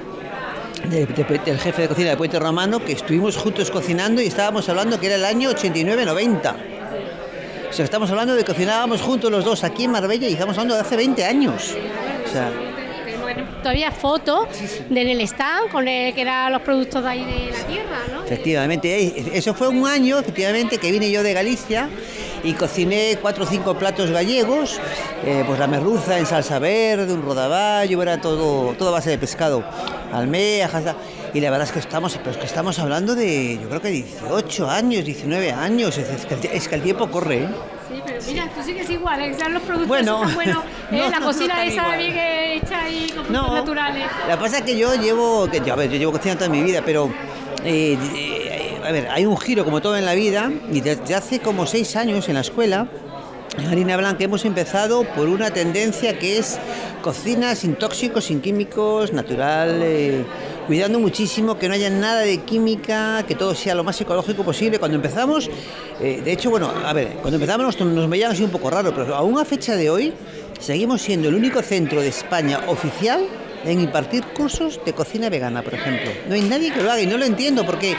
del jefe de cocina de Puente Romano, que estuvimos juntos cocinando y estábamos hablando que era el año 89-90. O sea, estamos hablando de que cocinábamos juntos los dos aquí en Marbella y estamos hablando de hace 20 años. O sea, todavía fotos en el stand con que eran los productos de ahí de la tierra, ¿no? Efectivamente, eso fue un año, efectivamente, que vine yo de Galicia y cociné 4 o 5 platos gallegos, pues la merluza en salsa verde, un rodaballo, era todo a base de pescado, almejas, y la verdad es que estamos hablando de, yo creo que 18 años, 19 años, es que el tiempo corre, ¿eh? Sí, pero mira, tú sigues igual, sean los productos bueno, tan buenos, la cocina no esa igual. bien hecha y con productos naturales. La cosa es que yo llevo cocinando toda mi vida, pero a ver, hay un giro como todo en la vida, y desde hace como 6 años en la escuela, en Marina Blanca, hemos empezado por una tendencia que es cocina sin tóxicos, sin químicos, natural, cuidando muchísimo que no haya nada de química, que todo sea lo más ecológico posible. Cuando empezamos, de hecho, bueno, a ver, cuando empezamos nos veían así un poco raro, pero aún a fecha de hoy seguimos siendo el único centro de España oficial en impartir cursos de cocina vegana, por ejemplo. No hay nadie que lo haga y no lo entiendo porque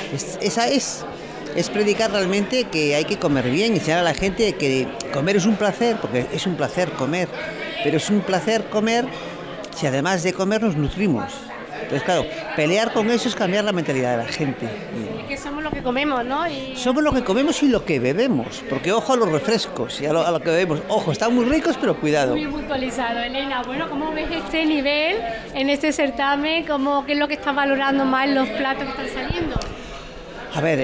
es predicar realmente que hay que comer bien, enseñar a la gente que comer es un placer, porque es un placer comer, pero es un placer comer si además de comer nos nutrimos. Entonces, claro, pelear con eso es cambiar la mentalidad de la gente. Es que somos lo que comemos, ¿no? Somos lo que comemos y lo que bebemos, porque ojo a los refrescos y a lo que bebemos. Ojo, están muy ricos, pero cuidado. Muy puntualizado, Elena. Bueno, ¿cómo ves este nivel en este certamen? ¿Qué es lo que estás valorando más en los platos que están saliendo? A ver,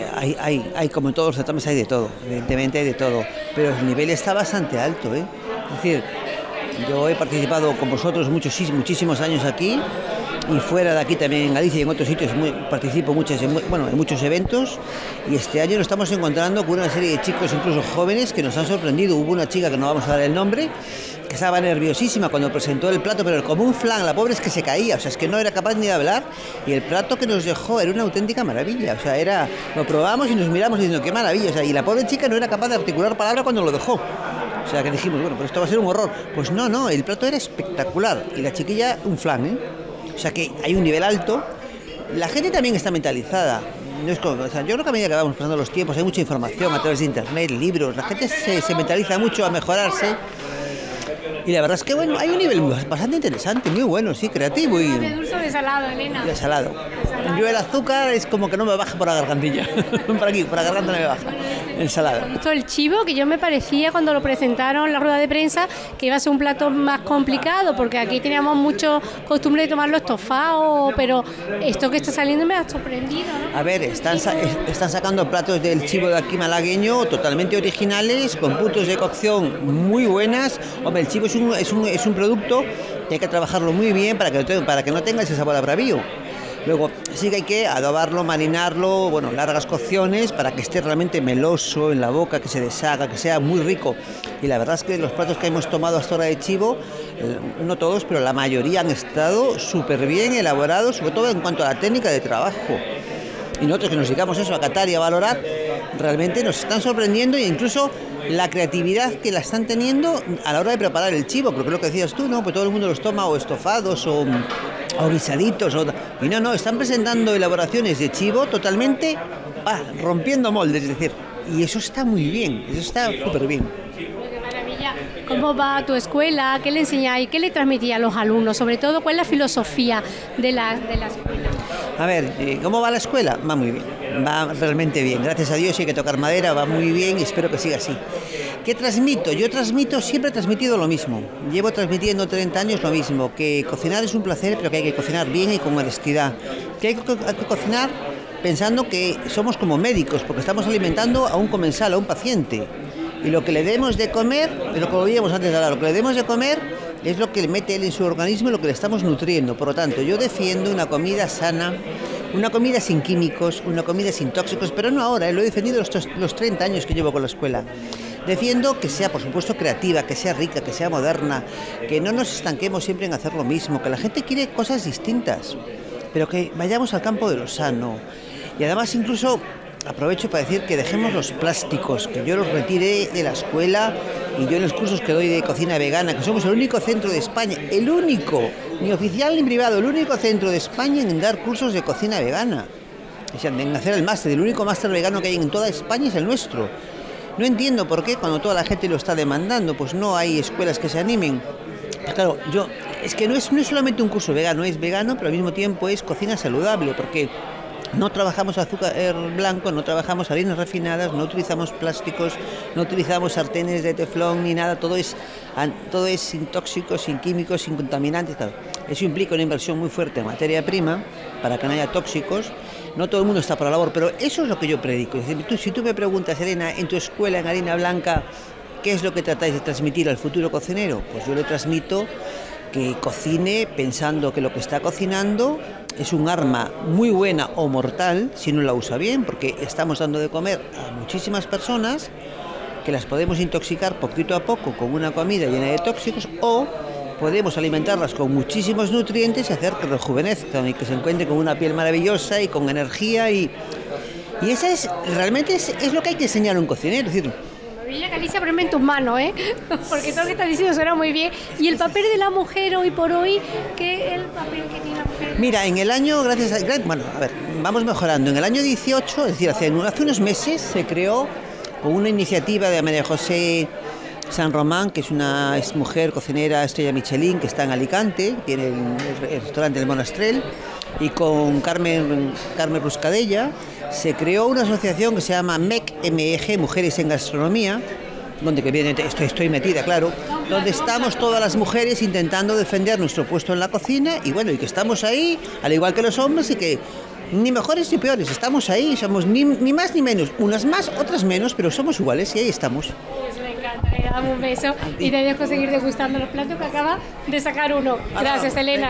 hay como en todos los certámenes hay de todo, evidentemente hay de todo, pero el nivel está bastante alto, ¿eh? Es decir, yo he participado con vosotros muchísimos años aquí y fuera de aquí también en Galicia y en otros sitios participo en muchos eventos, y este año nos estamos encontrando con una serie de chicos, incluso jóvenes, que nos han sorprendido. Hubo una chica que no vamos a dar el nombre, que estaba nerviosísima cuando presentó el plato, pero como un flan, la pobre es que se caía, o sea, es que no era capaz ni de hablar, y el plato que nos dejó era una auténtica maravilla, o sea, lo probamos y nos miramos diciendo qué maravilla, o sea, y la pobre chica no era capaz de articular palabra cuando lo dejó. O sea, que dijimos, bueno, pero esto va a ser un horror. Pues no, el plato era espectacular, y la chiquilla un flan, ¿eh? O sea, que hay un nivel alto. La gente también está mentalizada. No es como, o sea, yo creo que a medida que vamos pasando los tiempos hay mucha información a través de internet, libros, la gente se mentaliza mucho a mejorarse. Y la verdad es que, bueno, hay un nivel bastante interesante, muy bueno, sí, creativo y... ¿De dulce o de salado, Elena? De salado. Yo el azúcar es como que no me baja por la gargantilla. Por aquí, por la garganta no me baja. El salado. Esto el chivo, que yo me parecía cuando lo presentaron en la rueda de prensa que iba a ser un plato más complicado, porque aquí teníamos mucho costumbre de tomarlo estofado, pero esto que está saliendo me ha sorprendido, ¿no? A ver, están sacando platos del chivo de aquí malagueño totalmente originales, con puntos de cocción muy buenas. Hombre, el chivo es un producto que hay que trabajarlo muy bien para que no tenga ese sabor a bravío. Luego sí que hay que adobarlo, marinarlo, bueno, largas cocciones para que esté realmente meloso en la boca, que se deshaga, que sea muy rico. Y la verdad es que los platos que hemos tomado hasta ahora de chivo, no todos, pero la mayoría han estado súper bien elaborados, sobre todo en cuanto a la técnica de trabajo. Y nosotros que nos dedicamos eso a catar y a valorar, realmente nos están sorprendiendo, e incluso la creatividad que la están teniendo a la hora de preparar el chivo, porque es lo que decías tú, ¿no? Pues todo el mundo los toma o estofados o guisaditos, y no, están presentando elaboraciones de chivo totalmente rompiendo moldes, es decir, y eso está muy bien, eso está súper bien. ¡Qué maravilla! ¿Cómo va tu escuela? ¿Qué le enseñáis? ¿Qué le transmitís a los alumnos? Sobre todo, ¿cuál es la filosofía de la escuela? A ver, ¿cómo va la escuela? Va muy bien, va realmente bien. Gracias a Dios, hay que tocar madera, va muy bien y espero que siga así. ¿Qué transmito? Yo siempre he transmitido lo mismo. Llevo transmitiendo 30 años lo mismo, que cocinar es un placer, pero que hay que cocinar bien y con honestidad. Que hay que cocinar pensando que somos como médicos, porque estamos alimentando a un comensal, a un paciente. Y lo que le demos de comer, es lo que veíamos antes de hablar, lo que le demos de comer es lo que le mete él en su organismo y lo que le estamos nutriendo. Por lo tanto, yo defiendo una comida sana, una comida sin químicos, una comida sin tóxicos, pero no ahora, lo he defendido los 30 años que llevo con la escuela. Defiendo que sea, por supuesto, creativa, que sea rica, que sea moderna, que no nos estanquemos siempre en hacer lo mismo, que la gente quiere cosas distintas, pero que vayamos al campo de lo sano. Y además incluso aprovecho para decir que dejemos los plásticos, que yo los retiré de la escuela y yo en los cursos que doy de cocina vegana, que somos el único centro de España, el único, ni oficial ni privado, el único centro de España en dar cursos de cocina vegana. O sea, en hacer el máster, el único máster vegano que hay en toda España es el nuestro. No entiendo por qué cuando toda la gente lo está demandando, pues no hay escuelas que se animen. Pues claro, es que no es solamente un curso vegano, es vegano, pero al mismo tiempo es cocina saludable, porque no trabajamos azúcar blanco, no trabajamos harinas refinadas, no utilizamos plásticos, no utilizamos sartenes de teflón ni nada, todo es sin tóxicos, sin químicos, sin contaminantes. Claro. Eso implica una inversión muy fuerte en materia prima para que no haya tóxicos. No todo el mundo está por la labor, pero eso es lo que yo predico. Es decir, si tú me preguntas, Elena, en tu escuela en harina blanca, ¿qué es lo que tratáis de transmitir al futuro cocinero? Pues yo le transmito que cocine pensando que lo que está cocinando es un arma muy buena o mortal si no la usa bien, porque estamos dando de comer a muchísimas personas que las podemos intoxicar poquito a poco con una comida llena de tóxicos, o podemos alimentarlas con muchísimos nutrientes y hacer que rejuvenezcan y que se encuentren con una piel maravillosa y con energía, y esa realmente es lo que hay que enseñar a un cocinero. Es decir, Galicia, poneme en tus manos, porque todo lo que estás diciendo suena muy bien. Y el papel de la mujer hoy por hoy, ¿qué es el papel que tiene la mujer? Mira, en el año, vamos mejorando. En el año 18, es decir, hace unos meses, se creó con una iniciativa de María José San Román, que es una mujer cocinera estrella Michelin, que está en Alicante, tiene el restaurante del Monastrell, y con Carmen Ruscadella se creó una asociación que se llama MEG, Mujeres en Gastronomía, donde estoy metida, claro, donde estamos todas las mujeres intentando defender nuestro puesto en la cocina, y bueno, y que estamos ahí, al igual que los hombres, y que ni mejores ni peores, estamos ahí, somos ni más ni menos, unas más, otras menos, pero somos iguales y ahí estamos. Me encanta, le damos un beso y te dejo seguir degustando los platos que acaba de sacar uno. Gracias, Elena.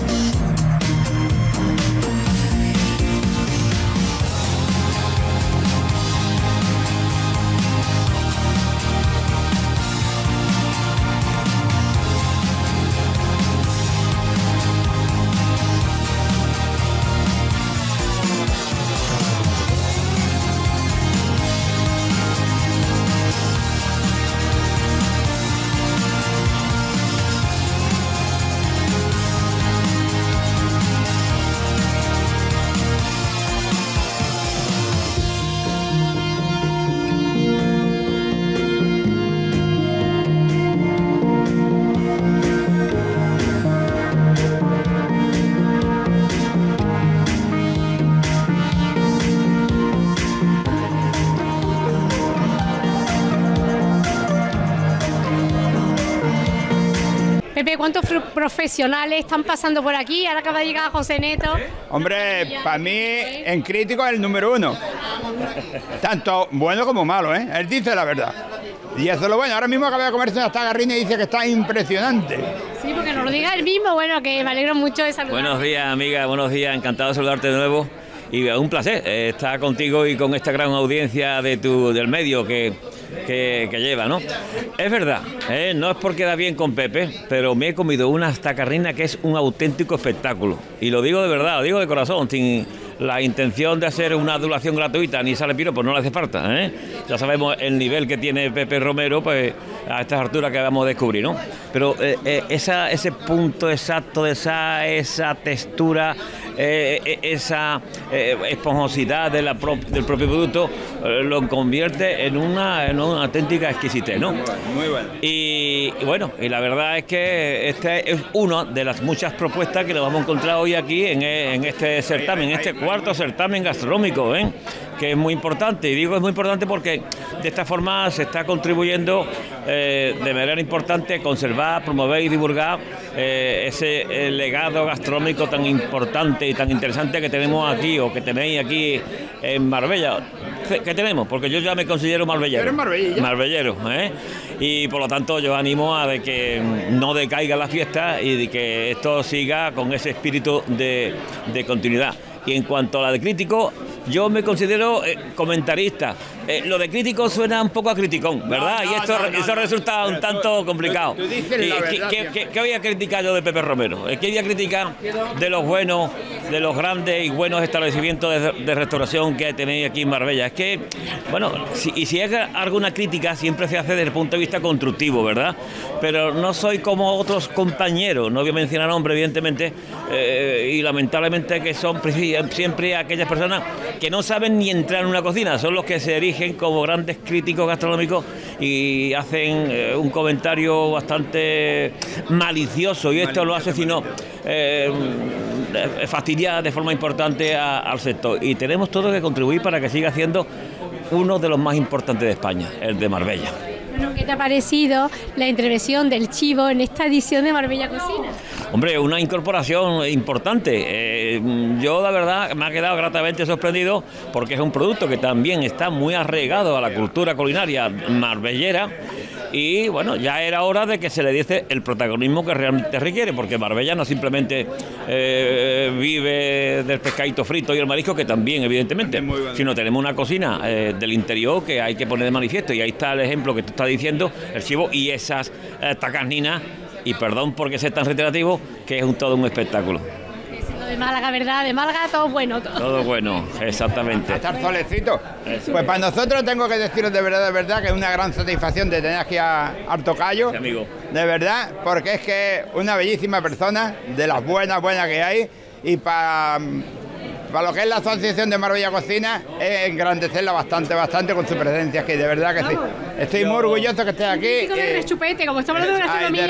Pepe, ¿cuántos profesionales están pasando por aquí? Ahora acaba de llegar José Neto. Hombre, para mí en crítico es el número 1. Tanto bueno como malo, ¿eh? Él dice la verdad. Y eso es lo bueno. Ahora mismo acaba de comerse una tagarrina y dice que está impresionante. Sí, porque nos lo diga él mismo, bueno, que me alegro mucho de saludar. Buenos días, amiga, buenos días, encantado de saludarte de nuevo. Y un placer estar contigo y con esta gran audiencia del medio que lleva, ¿no? Es verdad, no es por quedar bien con Pepe, pero me he comido una tacarrina que es un auténtico espectáculo. Y lo digo de verdad, lo digo de corazón, sin la intención de hacer una adulación gratuita, ni sale piro, pues no le hace falta, Ya sabemos el nivel que tiene Pepe Romero, pues a estas alturas que vamos a descubrir, ¿no? Pero ese punto exacto, esa textura, esa esponjosidad del propio producto, lo convierte en una auténtica exquisitez, ¿no? Muy bueno. Y bueno, y la verdad es que este es una de las muchas propuestas que nos vamos a encontrar hoy aquí en este certamen, en este cuarto certamen gastronómico, que es muy importante. Y digo es muy importante porque de esta forma se está contribuyendo de manera importante a conservar, promover y divulgar ese legado gastronómico tan importante y tan interesante que tenemos aquí, o que tenéis aquí en Marbella. ¿Qué tenemos? Porque yo ya me considero marbellero. ¿Eres marbellero? Marbellero, y por lo tanto yo animo a de que no decaiga la fiesta y de que esto siga con ese espíritu de continuidad. Y en cuanto a la de crítico, yo me considero comentarista. Lo de crítico suena un poco a criticón, ¿verdad? Y eso resulta un tanto complicado. ¿Qué voy a criticar yo de Pepe Romero? ¿Qué voy a criticar de los buenos, de los grandes y buenos establecimientos de restauración que tenéis aquí en Marbella? Es que, bueno, si hay alguna crítica, siempre se hace desde el punto de vista constructivo, ¿verdad? Pero no soy como otros compañeros, no voy a mencionar nombres, evidentemente, y lamentablemente que son siempre aquellas personas que no saben ni entrar en una cocina, son los que se erigen erigen como grandes críticos gastronómicos y hacen un comentario bastante malicioso, y esto lo hace sino fastidiar de forma importante al sector, y tenemos todo que contribuir para que siga siendo uno de los más importantes de España, el de Marbella. Bueno, ¿qué te ha parecido la intervención del chivo en esta edición de Marbella Cocina? Hombre, una incorporación importante. Yo, la verdad, me ha quedado gratamente sorprendido porque es un producto que también está muy arraigado a la cultura culinaria marbellera, y bueno, ya era hora de que se le diese el protagonismo que realmente requiere, porque Marbella no simplemente vive del pescadito frito y el marisco, que también, evidentemente, sino tenemos una cocina del interior que hay que poner de manifiesto, y ahí está el ejemplo que tú estás diciendo, el chivo y esas tacarninas, y perdón porque sea tan reiterativo, que es todo un espectáculo. Lo de Málaga, ¿verdad? De Málaga todo bueno. Todo bueno, exactamente. Estar solecito. Pues para nosotros tengo que deciros de verdad, que es una gran satisfacción de tener aquí a Tocayo. Sí, amigo. De verdad, porque es que es una bellísima persona, de las buenas que hay, y para lo que es la Asociación de Marbella Cocina, es engrandecerla bastante con su presencia aquí, de verdad que sí. Estoy muy orgulloso que estés aquí. De rechupete, como estamos hablando de gastronomía.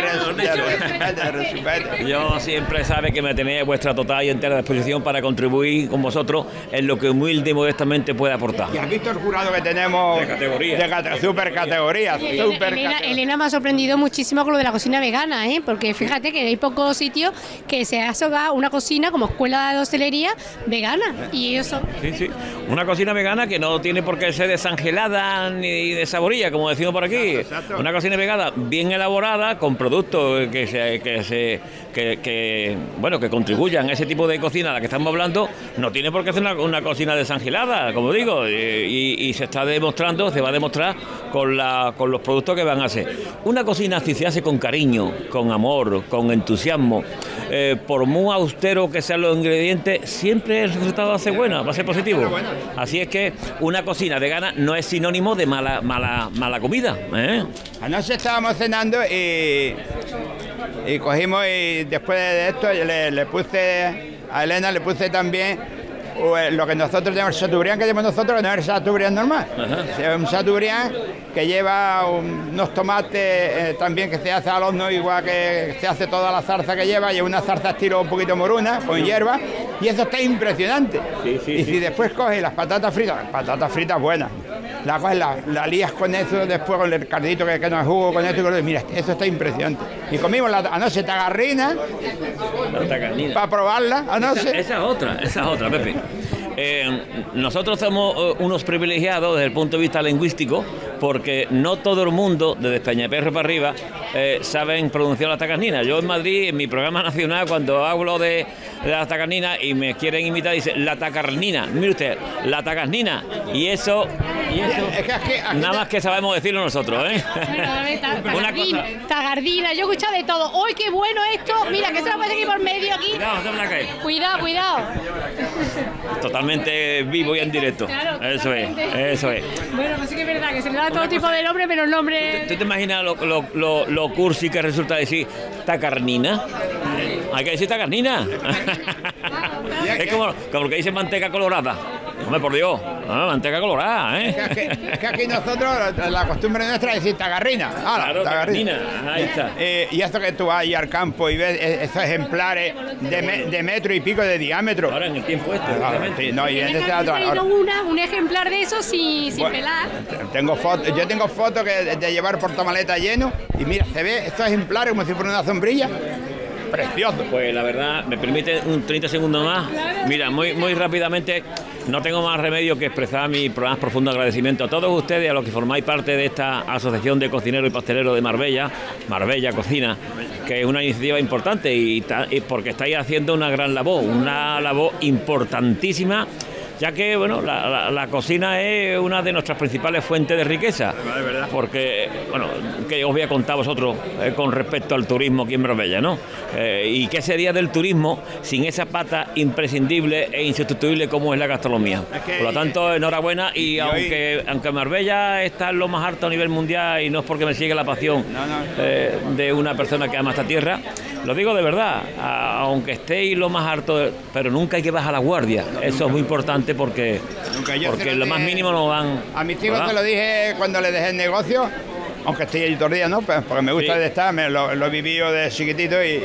De rechupete. Yo siempre sabe que me tenéis vuestra total y entera disposición para contribuir con vosotros en lo que humilde y modestamente pueda aportar. Y has visto el jurado que tenemos de categoría, super categoría. Elena me ha sorprendido muchísimo con lo de la cocina vegana, porque fíjate que hay pocos sitios que se hace una cocina como escuela de hostelería vegana, y ellos son... Sí, una cocina vegana que no tiene por qué ser desangelada ni desaborilla, como decimos por aquí. Exacto. Una cocina vegana bien elaborada, con productos que contribuyan a ese tipo de cocina a la que estamos hablando. No tiene por qué ser una cocina desangelada, como digo, y se está demostrando, se va a demostrar con los productos que van a hacer. Una cocina, si se hace con cariño, con amor, con entusiasmo, por muy austero que sean los ingredientes, siempre el resultado va a ser bueno, va a ser positivo. Así es que una cocina vegana no es sinónimo de mala comida. Anoche estábamos cenando y cogimos, y después de esto le puse a Elena, le puse también lo que nosotros tenemos, el chateaubriand que tenemos nosotros, que no es el chateaubriand normal. Es un chateaubriand que lleva unos tomates también que se hace al horno, igual que se hace toda la zarza que lleva una zarza estilo un poquito moruna, con hierba, y eso está impresionante. Si después coges las patatas fritas buenas, la coges, la lías con eso, después con el cardito que no es jugo, con esto, y mira, eso está impresionante. Y comimos anoche tagarrina, para probarla anoche. Esa es otra, Pepe. Nosotros somos unos privilegiados desde el punto de vista lingüístico, porque no todo el mundo, desde Peñaperro para arriba, saben pronunciar la tacarnina. Yo en Madrid, en mi programa nacional, cuando hablo de la tacarnina y me quieren imitar, dice la tacarnina. Mire usted, la tacarnina. Y eso nada más que sabemos decirlo nosotros, Tagardina, yo he escuchado de todo. ¡Uy, qué bueno esto! Mira, que se lo pone aquí por medio aquí. Cuidado. Totalmente vivo y en directo. Claro, eso es. Bueno, pues sí que es verdad que se le da todo tipo de nombre, pero el nombre... ¿Tú te imaginas lo cursi que resulta decir tacarnina? Hay que decir tacarnina. Es como lo que dice manteca colorada. Hombre, por Dios, manteca colorada, Es que aquí nosotros, la costumbre nuestra es decir tagarrina. Claro, tagarrina, ahí está. Y esto que tú vas ahí al campo y ves esos ejemplares de metro y pico de diámetro. Ahora en el tiempo un ejemplar de eso sin pelar. Yo tengo fotos de llevar portamaleta lleno, y mira, se ve estos ejemplares como si fuera una sombrilla. Precioso. Pues la verdad, me permite un 30 segundos más. Mira, muy rápidamente, no tengo más remedio que expresar mi más profundo agradecimiento a todos ustedes, a los que formáis parte de esta Asociación de Cocineros y Pasteleros de Marbella Cocina, que es una iniciativa importante y porque estáis haciendo una gran labor, una labor importantísima, ya que bueno, la cocina es una de nuestras principales fuentes de riqueza, porque bueno, que os voy a contar a vosotros con respecto al turismo aquí en Marbella, ¿no? Y qué sería del turismo sin esa pata imprescindible e insustituible como es la gastronomía. Por lo tanto, enhorabuena, y aunque Marbella está en lo más alto a nivel mundial, y no es porque me sigue la pasión de una persona que ama esta tierra, lo digo de verdad, aunque estéis lo más alto, pero nunca hay que bajar la guardia, eso es muy importante gente porque lo más mínimo nos dan. A mis hijos se lo dije cuando les dejé el negocio, aunque estoy allí todo el día, ¿no? Pues porque me gusta de estar, lo viví yo de chiquitito y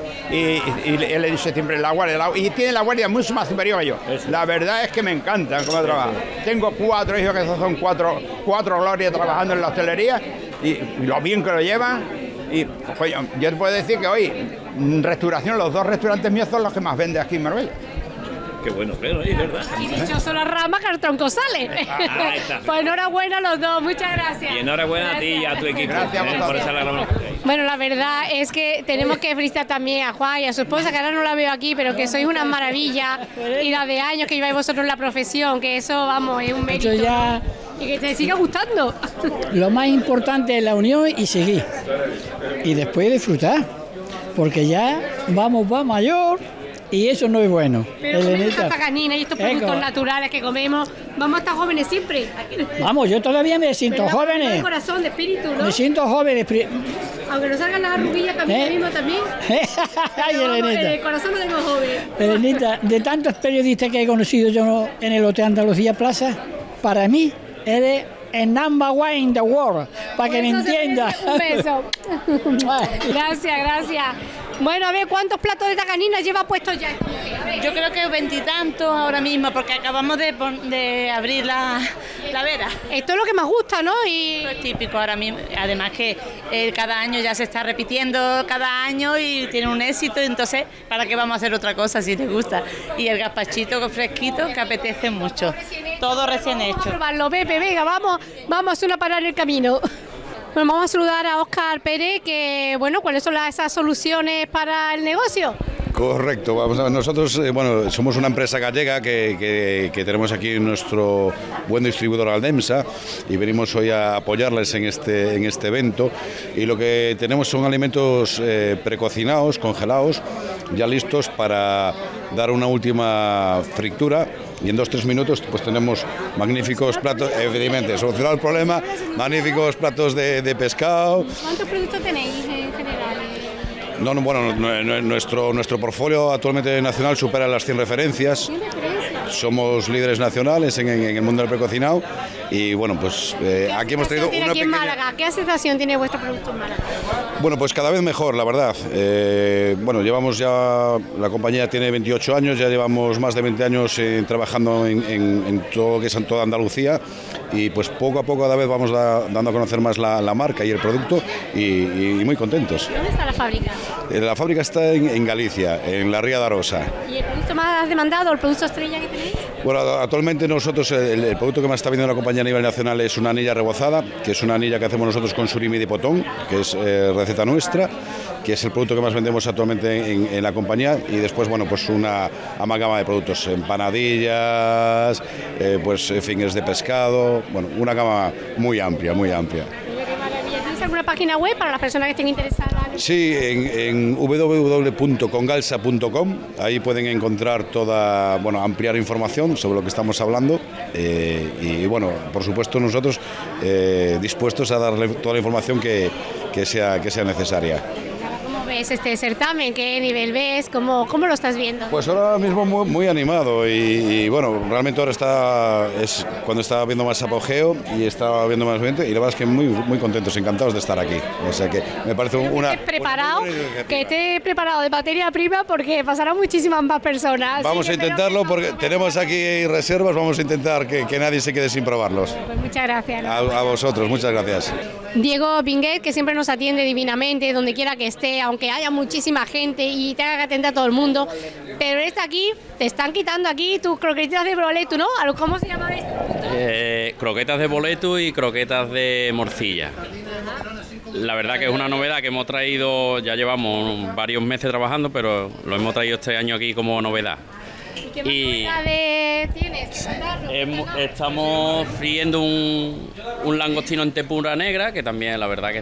él le dice siempre la guardia, y tiene la guardia mucho más superior que yo. Eso. La verdad es que me encantan cómo trabajan. Tengo 4 hijos que son cuatro glorias trabajando en la hostelería y lo bien que lo llevan. Y pues, yo te puedo decir que hoy, restauración, los 2 restaurantes míos son los que más venden aquí en Marbella. Qué bueno, pero es verdad. Y dichoso la rama que el tronco sale. Ahí está. Pues enhorabuena a los dos, muchas gracias. Y enhorabuena a ti y a tu equipo. Gracias por esa rama. Bueno, la verdad es que tenemos que felicitar también a Juan y a su esposa, que ahora no la veo aquí, pero que sois una maravilla, y la de años que lleváis vosotros en la profesión, que eso, vamos, es un mérito. Ya... Y que te siga gustando. Lo más importante es la unión y seguir. Y después disfrutar, porque ya va mayor y eso no es bueno. Pero comemos esta canina y estos productos naturales que comemos, vamos a estar jóvenes siempre. Vamos, yo todavía me siento joven. De corazón, de espíritu, ¿no? Me siento joven. Aunque nos salgan las arruguillas también mismo también. Ay, Elenita. En el corazón lo tengo joven. Elenita, de tantos periodistas que he conocido yo en el Hotel Andalucía Plaza, para mí eres el number 1 in the world, para que me entiendas. Un beso. Gracias. Bueno, a ver, ¿cuántos platos de esta canina lleva puestos ya? Yo creo que 20 y tantos ahora mismo, porque acabamos de abrir la vera. Esto es lo que más gusta, ¿no? Y esto es típico ahora mismo. Además que cada año ya se está repitiendo cada año y tiene un éxito, entonces, ¿para qué vamos a hacer otra cosa si te gusta? Y el gazpachito fresquito que apetece mucho. Todo recién hecho. Vamos a probarlo, Pepe, venga, vamos a hacer una parada en el camino. Bueno, vamos a saludar a Óscar Pérez, que, bueno, ¿cuáles son esas soluciones para el negocio? Correcto, nosotros somos una empresa gallega que tenemos aquí nuestro buen distribuidor Aldemsa y venimos hoy a apoyarles en este evento, y lo que tenemos son alimentos precocinados, congelados, ya listos para dar una última fritura. Y en 2-3 minutos pues tenemos magníficos platos, evidentemente, solucionado el problema, magníficos platos de pescado. ¿Cuántos productos tenéis en general? Nuestro portfolio actualmente nacional supera las 100 referencias. Somos líderes nacionales en el mundo del precocinado y bueno, pues aquí hemos tenido una pequeña... Málaga? ¿Qué aceptación tiene vuestro producto en Málaga? Bueno, pues cada vez mejor, la verdad. Llevamos ya, la compañía tiene 28 años, ya llevamos más de 20 años trabajando en todo lo que es en toda Andalucía, y pues poco a poco cada vez vamos dando a conocer más la marca y el producto y muy contentos. ¿Dónde está la fábrica? La fábrica está en Galicia, en la Ría de Arosa. ¿Y el producto más demandado, el producto estrella que tenéis? Bueno, actualmente nosotros el producto que más está vendiendo la compañía a nivel nacional es una anilla rebozada, que es una anilla que hacemos nosotros con surimi de potón, que es receta nuestra, que es el producto que más vendemos actualmente en la compañía, y después, bueno, pues una amalgama de productos, empanadillas, fingers de pescado, bueno, una gama muy amplia, muy amplia. ¿Tienes alguna página web para las personas que estén interesadas? Sí, en www.congalsa.com, ahí pueden encontrar ampliar información sobre lo que estamos hablando, y bueno, por supuesto nosotros dispuestos a darle toda la información que sea necesaria. ¿Cómo ves este certamen? ¿Qué nivel ves? ¿Cómo lo estás viendo? Pues ahora mismo muy animado y bueno, realmente ahora es cuando está viendo más apogeo y está viendo más gente, y la verdad es que muy contentos, encantados de estar aquí. O sea que me parece que esté preparado de materia prima, porque pasarán muchísimas más personas. Vamos a intentarlo porque tenemos aquí reservas, vamos a intentar que nadie se quede sin probarlos. Pues muchas gracias. A vosotros, muchas gracias. Diego Vinguet, que siempre nos atiende divinamente, donde quiera que esté, aunque haya muchísima gente y tenga que atender a todo el mundo, pero está aquí, te están quitando aquí tus croquetas de boleto, ¿no? ¿Cómo se llama esto? Croquetas de boleto y croquetas de morcilla. La verdad que es una novedad que hemos traído, ya llevamos varios meses trabajando, pero lo hemos traído este año aquí como novedad. ¿Qué más novedades tienes? Estamos friendo un langostino en tempura negra, que también la verdad que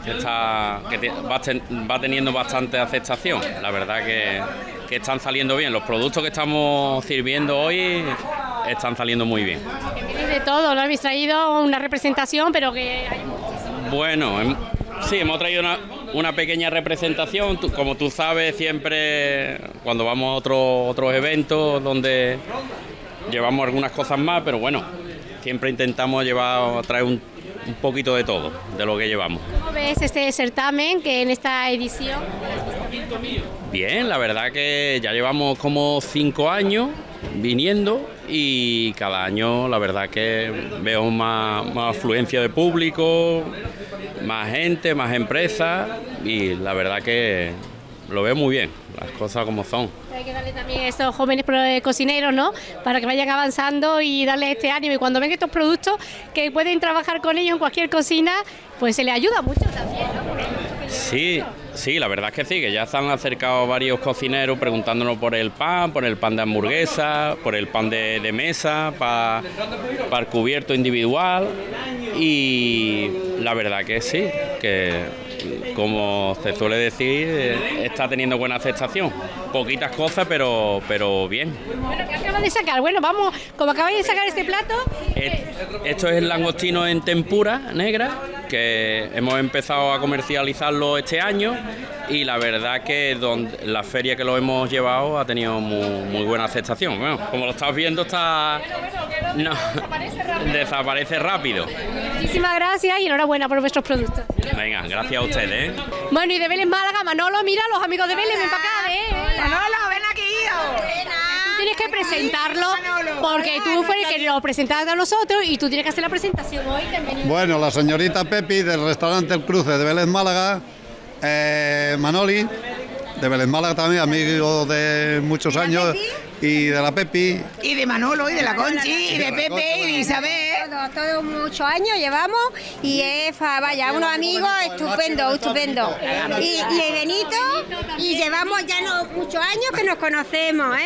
va teniendo bastante aceptación. La verdad que están saliendo bien. Los productos que estamos sirviendo hoy están saliendo muy bien. Tenéis de todo, ¿no? Habéis traído una representación, pero que hay muchísimo. Bueno, sí, hemos traído una pequeña representación. Como tú sabes, siempre cuando vamos a otros eventos donde llevamos algunas cosas más, pero bueno, siempre intentamos traer un poquito de todo, de lo que llevamos. ¿Cómo ves este certamen que en esta edición? Bien, la verdad que ya llevamos como 5 años viniendo y cada año la verdad que veo más afluencia de público, más gente, más empresas y la verdad que lo veo muy bien, las cosas como son. Hay que darle también a estos jóvenes cocineros, ¿no?, para que vayan avanzando y darles este ánimo, y cuando ven estos productos que pueden trabajar con ellos en cualquier cocina, pues se les ayuda mucho también, ¿no? Sí, la verdad es que sí, que ya se han acercado varios cocineros preguntándonos por el pan de hamburguesa, por el pan de mesa, para el cubierto individual, y la verdad que sí, que como se suele decir, está teniendo buena aceptación. Poquitas cosas, pero bien. Bueno, ¿qué acabas de sacar? Bueno, vamos, como acabáis de sacar este plato... Esto es el langostino en tempura negra, que hemos empezado a comercializarlo este año y la verdad que la feria que lo hemos llevado ha tenido muy buena aceptación. Bueno, como lo estás viendo, desaparece rápido. Muchísimas gracias y enhorabuena por vuestros productos. Venga, gracias a ustedes. Bueno, y de Vélez Málaga, Manolo, mira, los amigos de Vélez, ven para acá, Manolo, ven aquí. Tú tienes que presentarlo, porque tú fuiste el que lo presentaste a nosotros y tú tienes que hacer la presentación hoy. Bueno, la señorita Pepi del restaurante El Cruce de Vélez Málaga, Manoli de Vélez Málaga también, amigo de muchos años, y de la Pepi. Y de Manolo, y de la Conchi, y de Pepe, y de Isabel. Todos muchos años llevamos y vaya, unos amigos estupendo. Y Benito, y llevamos ya muchos años que nos conocemos,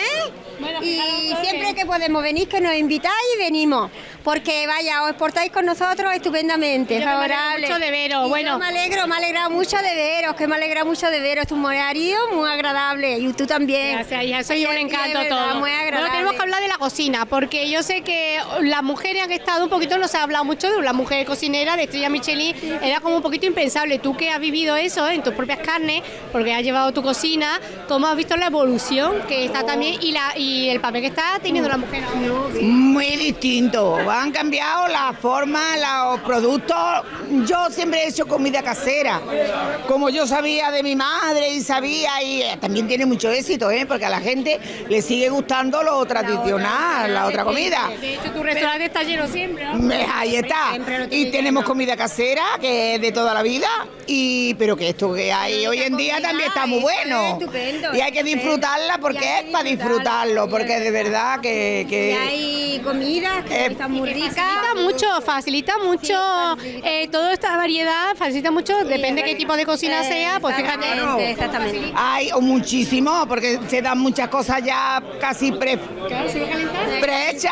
y siempre que podemos venir, que nos invitáis y venimos. Porque vaya, os portáis con nosotros estupendamente, favorable. Mucho de veros, bueno. Me alegra mucho de veros, tu marido muy agradable, y tú también. Gracias, hija, soy un encanto todo. Muy agradable. Bueno, tenemos que hablar de la cocina, porque yo sé que las mujeres han estado un poquito, no se ha hablado mucho de la mujer cocinera, de estrella Michelin, era como un poquito impensable. Tú que has vivido eso en tus propias carnes, porque has llevado tu cocina, ¿cómo has visto la evolución que está también y el papel que está teniendo la mujer? Muy distinto. Han cambiado la forma, los productos. Yo siempre he hecho comida casera, como yo sabía de mi madre y también tiene mucho éxito, porque a la gente le sigue gustando lo tradicional, la otra comida. De hecho, tu restaurante está lleno siempre, ¿no? Ahí está. Y tenemos comida casera, que es de toda la vida, pero que esto que hay hoy en día también está muy bueno. Y hay que disfrutarla porque es para disfrutarlo, porque de verdad que... Y hay comida que está muy rica. Facilita mucho toda esta variedad, facilita mucho, depende de qué tipo de cocina sea, pues fíjate. Exactamente. Hay muchísimo, porque se dan muchas cosas ya casi prehechas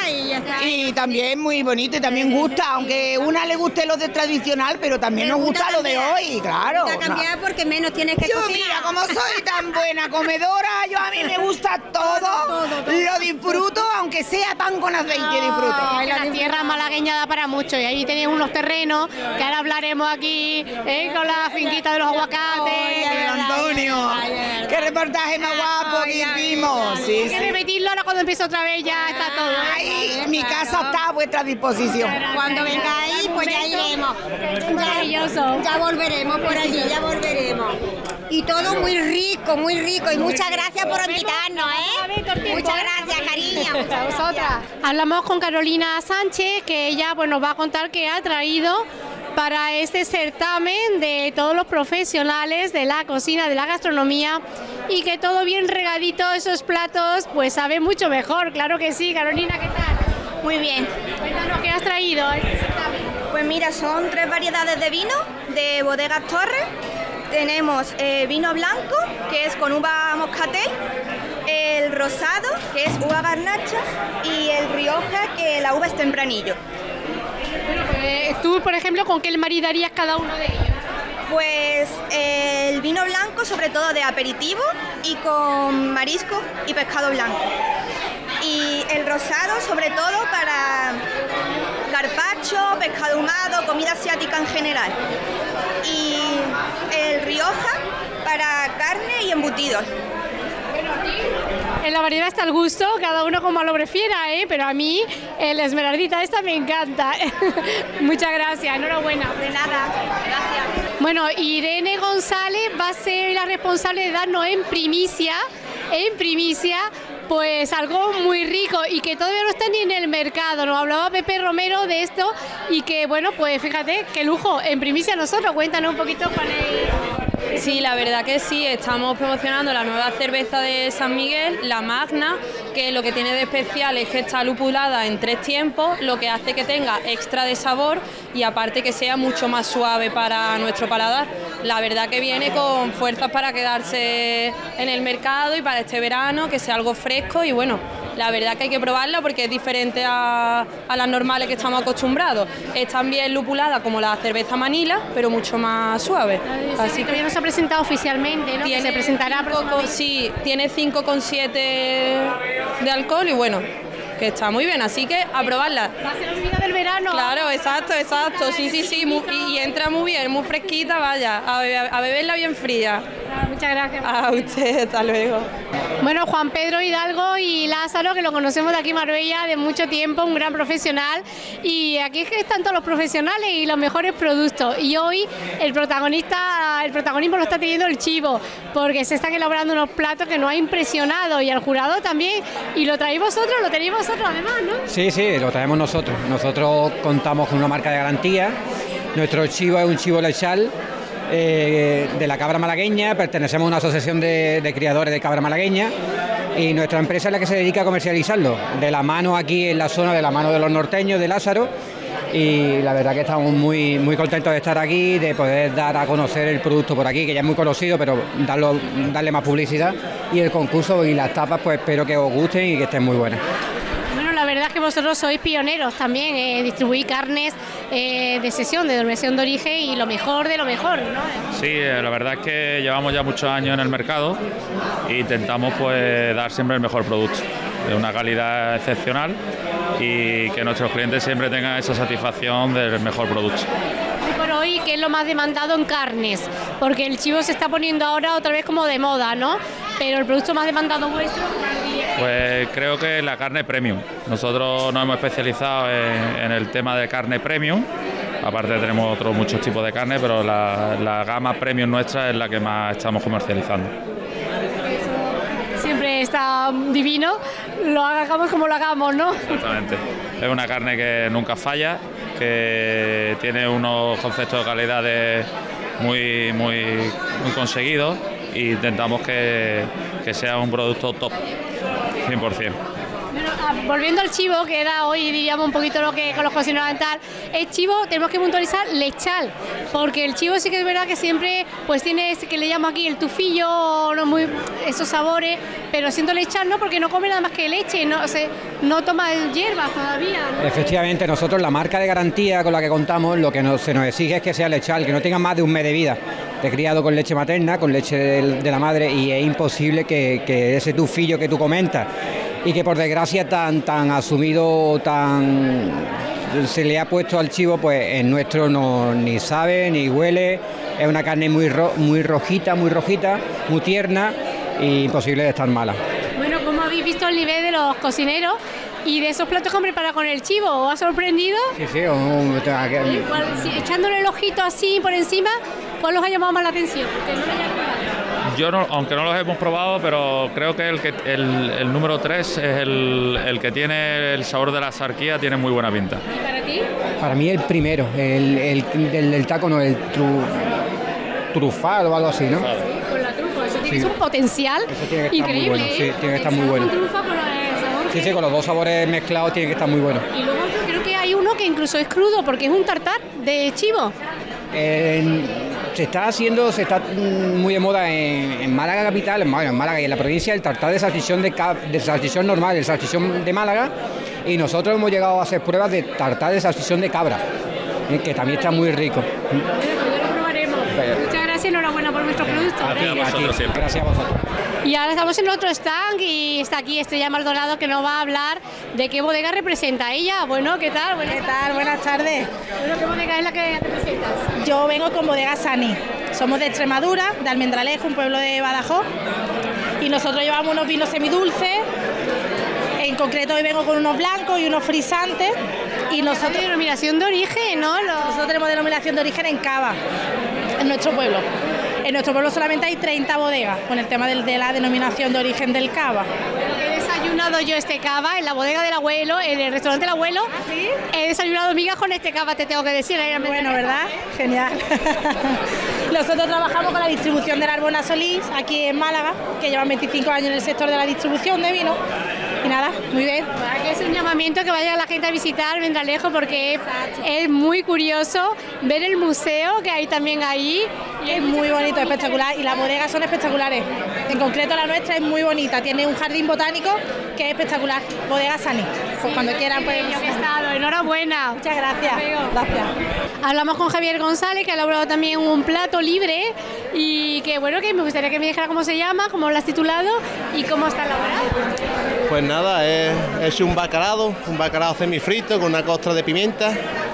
y también muy bonito y también gusta, aunque una le guste lo de tradicional, pero también nos gusta lo de hoy, claro. Cambiar porque menos tienes que cocinar. Mira, como soy tan buena comedora, a mí me gusta todo, lo disfruto, aunque sea pan con aceite, disfruto. La tierra malagueña da para mucho y ahí tenéis unos terrenos que ahora hablaremos aquí con la finquita de los aguacates. Antonio, qué reportaje más guapo que hicimos. Hay que repetirlo ahora cuando empiece otra vez, ya está todo. Mi casa está a vuestra disposición. Cuando vengáis, pues ya iremos. Maravilloso. Ya volveremos por allí, ya volveremos. Y todo muy rico, y muchas gracias por invitarnos, Muchas gracias, cariño. A vosotras. Hablamos con Carolina Sánchez, que ella nos va a contar que ha traído para este certamen de todos los profesionales de la cocina, de la gastronomía, y que todo bien regadito, esos platos, pues sabe mucho mejor. Claro que sí. Carolina, ¿qué tal? Muy bien. Cuéntanos, ¿qué has traído a este certamen? Pues mira, son 3 variedades de vino de Bodegas Torres. Tenemos vino blanco, que es con uva moscatel, el rosado, que es uva garnacha, y el rioja, que la uva es tempranillo. Bueno, tú, por ejemplo, ¿con qué maridarías cada uno de ellos? Pues el vino blanco, sobre todo de aperitivo, y con marisco y pescado blanco. Y el rosado, sobre todo para carpaccio, pescado ahumado, comida asiática en general. Y el rioja para carne y embutidos. Bueno, En la variedad está el gusto, cada uno como lo prefiera, pero a mí la esmeraldita esta me encanta. Muchas gracias, enhorabuena. De nada, gracias. Bueno, Irene González va a ser la responsable de darnos en primicia, pues algo muy rico y que todavía no está ni en el mercado. Nos hablaba Pepe Romero de esto y que, bueno, pues fíjate, qué lujo, en primicia nosotros. Cuéntanos un poquito cuál es. Sí, la verdad que sí, estamos promocionando la nueva cerveza de San Miguel, la Magna, que lo que tiene de especial es que está lupulada en 3 tiempos, lo que hace que tenga extra de sabor y aparte que sea mucho más suave para nuestro paladar. La verdad que viene con fuerzas para quedarse en el mercado y para este verano, que sea algo fresco y bueno, la verdad que hay que probarla porque es diferente a las normales que estamos acostumbrados. Es también lupulada como la cerveza Manila, pero mucho más suave. Así que ya no se ha presentado oficialmente, ¿no? Que se presentará próximamente. Sí, tiene 5,7 de alcohol y bueno, que está muy bien, así que a probarla. Va a ser el día del verano. Claro, exacto, sí, y entra muy bien, muy fresquita, vaya, a beberla bien fría. Muchas gracias. A usted, hasta luego. Bueno, Juan Pedro Hidalgo y Lázaro, que lo conocemos de aquí en Marbella de mucho tiempo, un gran profesional, y aquí es que están todos los profesionales y los mejores productos, y hoy el protagonismo lo está teniendo el chivo, porque se están elaborando unos platos que nos ha impresionado, y al jurado también, y lo tenéis vosotros además, ¿no? Sí, lo traemos nosotros. Nosotros contamos con una marca de garantía. Nuestro chivo es un chivo lechal de la cabra malagueña. Pertenecemos a una asociación de criadores de cabra malagueña y nuestra empresa es la que se dedica a comercializarlo, de la mano aquí en la zona, de la mano de los norteños, de Lázaro, y la verdad que estamos muy, muy contentos de estar aquí, de poder dar a conocer el producto por aquí, que ya es muy conocido, pero darle más publicidad, y el concurso y las tapas pues espero que os gusten y que estén muy buenas. La verdad es que vosotros sois pioneros también, distribuir carnes de sesión, de denominación de origen y lo mejor de lo mejor, ¿no? Sí, la verdad es que llevamos ya muchos años en el mercado e intentamos pues dar siempre el mejor producto, de una calidad excepcional y que nuestros clientes siempre tengan esa satisfacción del mejor producto. Hoy por hoy, ¿qué es lo más demandado en carnes? Porque el chivo se está poniendo ahora otra vez como de moda, ¿no? Pero el producto más demandado vuestro... Pues creo que la carne premium. Nosotros nos hemos especializado en el tema de carne premium. Aparte tenemos otros muchos tipos de carne, pero la gama premium nuestra es la que más estamos comercializando. Siempre está divino, lo hagamos como lo hagamos, ¿no? Exactamente. Es una carne que nunca falla, que tiene unos conceptos de calidad muy conseguidos e intentamos que sea un producto top, 100%. Bueno, volviendo al chivo, que era hoy diríamos un poquito lo que con los cocineros tal, el chivo tenemos que puntualizar lechal, porque el chivo sí que es verdad que siempre pues tiene ese que le llamo aquí el tufillo, esos sabores, pero siendo lechal no, porque no come nada más que leche, no toma hierbas todavía, ¿no? Efectivamente, nosotros la marca de garantía con la que contamos, lo que se nos exige es que sea lechal, que no tenga más de un mes de vida. He criado con leche materna, con leche de la madre, y es imposible que ese tufillo que tú comentas y que por desgracia tan asumido, se le ha puesto al chivo, pues en nuestro no ni sabe ni huele. Es una carne muy rojita, muy tierna e imposible de estar mala. Bueno, ¿cómo habéis visto el nivel de los cocineros y de esos platos que han preparado con el chivo? ¿Os ha sorprendido? Sí. Echándole el ojito así por encima, ¿cuál os ha llamado más la atención? Yo no, aunque no los hemos probado, pero creo que el número 3 es el que tiene el sabor de la sarquía, tiene muy buena pinta. ¿Y para ti? Para mí el primero, el taco, no, el trufado o algo así, ¿no? Con la trufa, eso tiene un potencial increíble. Bueno, sí, tiene que estar muy bueno. Sí, con los dos sabores mezclados tiene que estar muy bueno. Y luego creo que hay uno que incluso es crudo porque es un tartar de chivo. Se está muy de moda en Málaga capital, en Málaga y en la provincia, el tartar de salchichón normal, el salchichón de Málaga, y nosotros hemos llegado a hacer pruebas de tartar de salchichón de cabra, que también está muy rico. Ya lo probaremos. Muchas gracias, enhorabuena por nuestros productos. Gracias a vosotros siempre. Gracias a vosotros. Y ahora estamos en otro stand y está aquí Estrella Maldonado, que nos va a hablar de qué bodega representa ella. Bueno, ¿qué tal? Buenas tardes. Bueno, ¿qué bodega es la que representas? Yo vengo con Bodega Sani. Somos de Extremadura, de Almendralejo, un pueblo de Badajoz. Y nosotros llevamos unos vinos semidulces, en concreto hoy vengo con unos blancos y unos frisantes. Y nosotros denominación de origen, ¿no? Nosotros tenemos denominación de origen en cava, en nuestro pueblo. En nuestro pueblo solamente hay 30 bodegas con el tema de la denominación de origen del cava. He desayunado yo este cava en la bodega del abuelo, en el restaurante del abuelo. ¿Sí? He desayunado migas con este cava, te tengo que decir. Bueno, ¿verdad? Genial. Nosotros trabajamos con la distribución de la Arbona Solís, aquí en Málaga, que llevan 25 años en el sector de la distribución de vino. Y nada, muy bien. Aquí es un llamamiento que vaya la gente a visitar Vendralejo, porque es muy curioso ver el museo que hay también ahí. Es muy bonito, espectacular, y las bodegas son espectaculares. En concreto la nuestra es muy bonita, tiene un jardín botánico que es espectacular. Bodega Sani, pues cuando quieran pues... Yo que he estado, enhorabuena. Muchas gracias. Gracias. Hablamos con Javier González, que ha elaborado también un plato libre y que bueno, que me gustaría que me dijera cómo se llama, cómo lo has titulado y cómo está elaborado. Pues nada, he hecho un bacalao semifrito con una costra de pimienta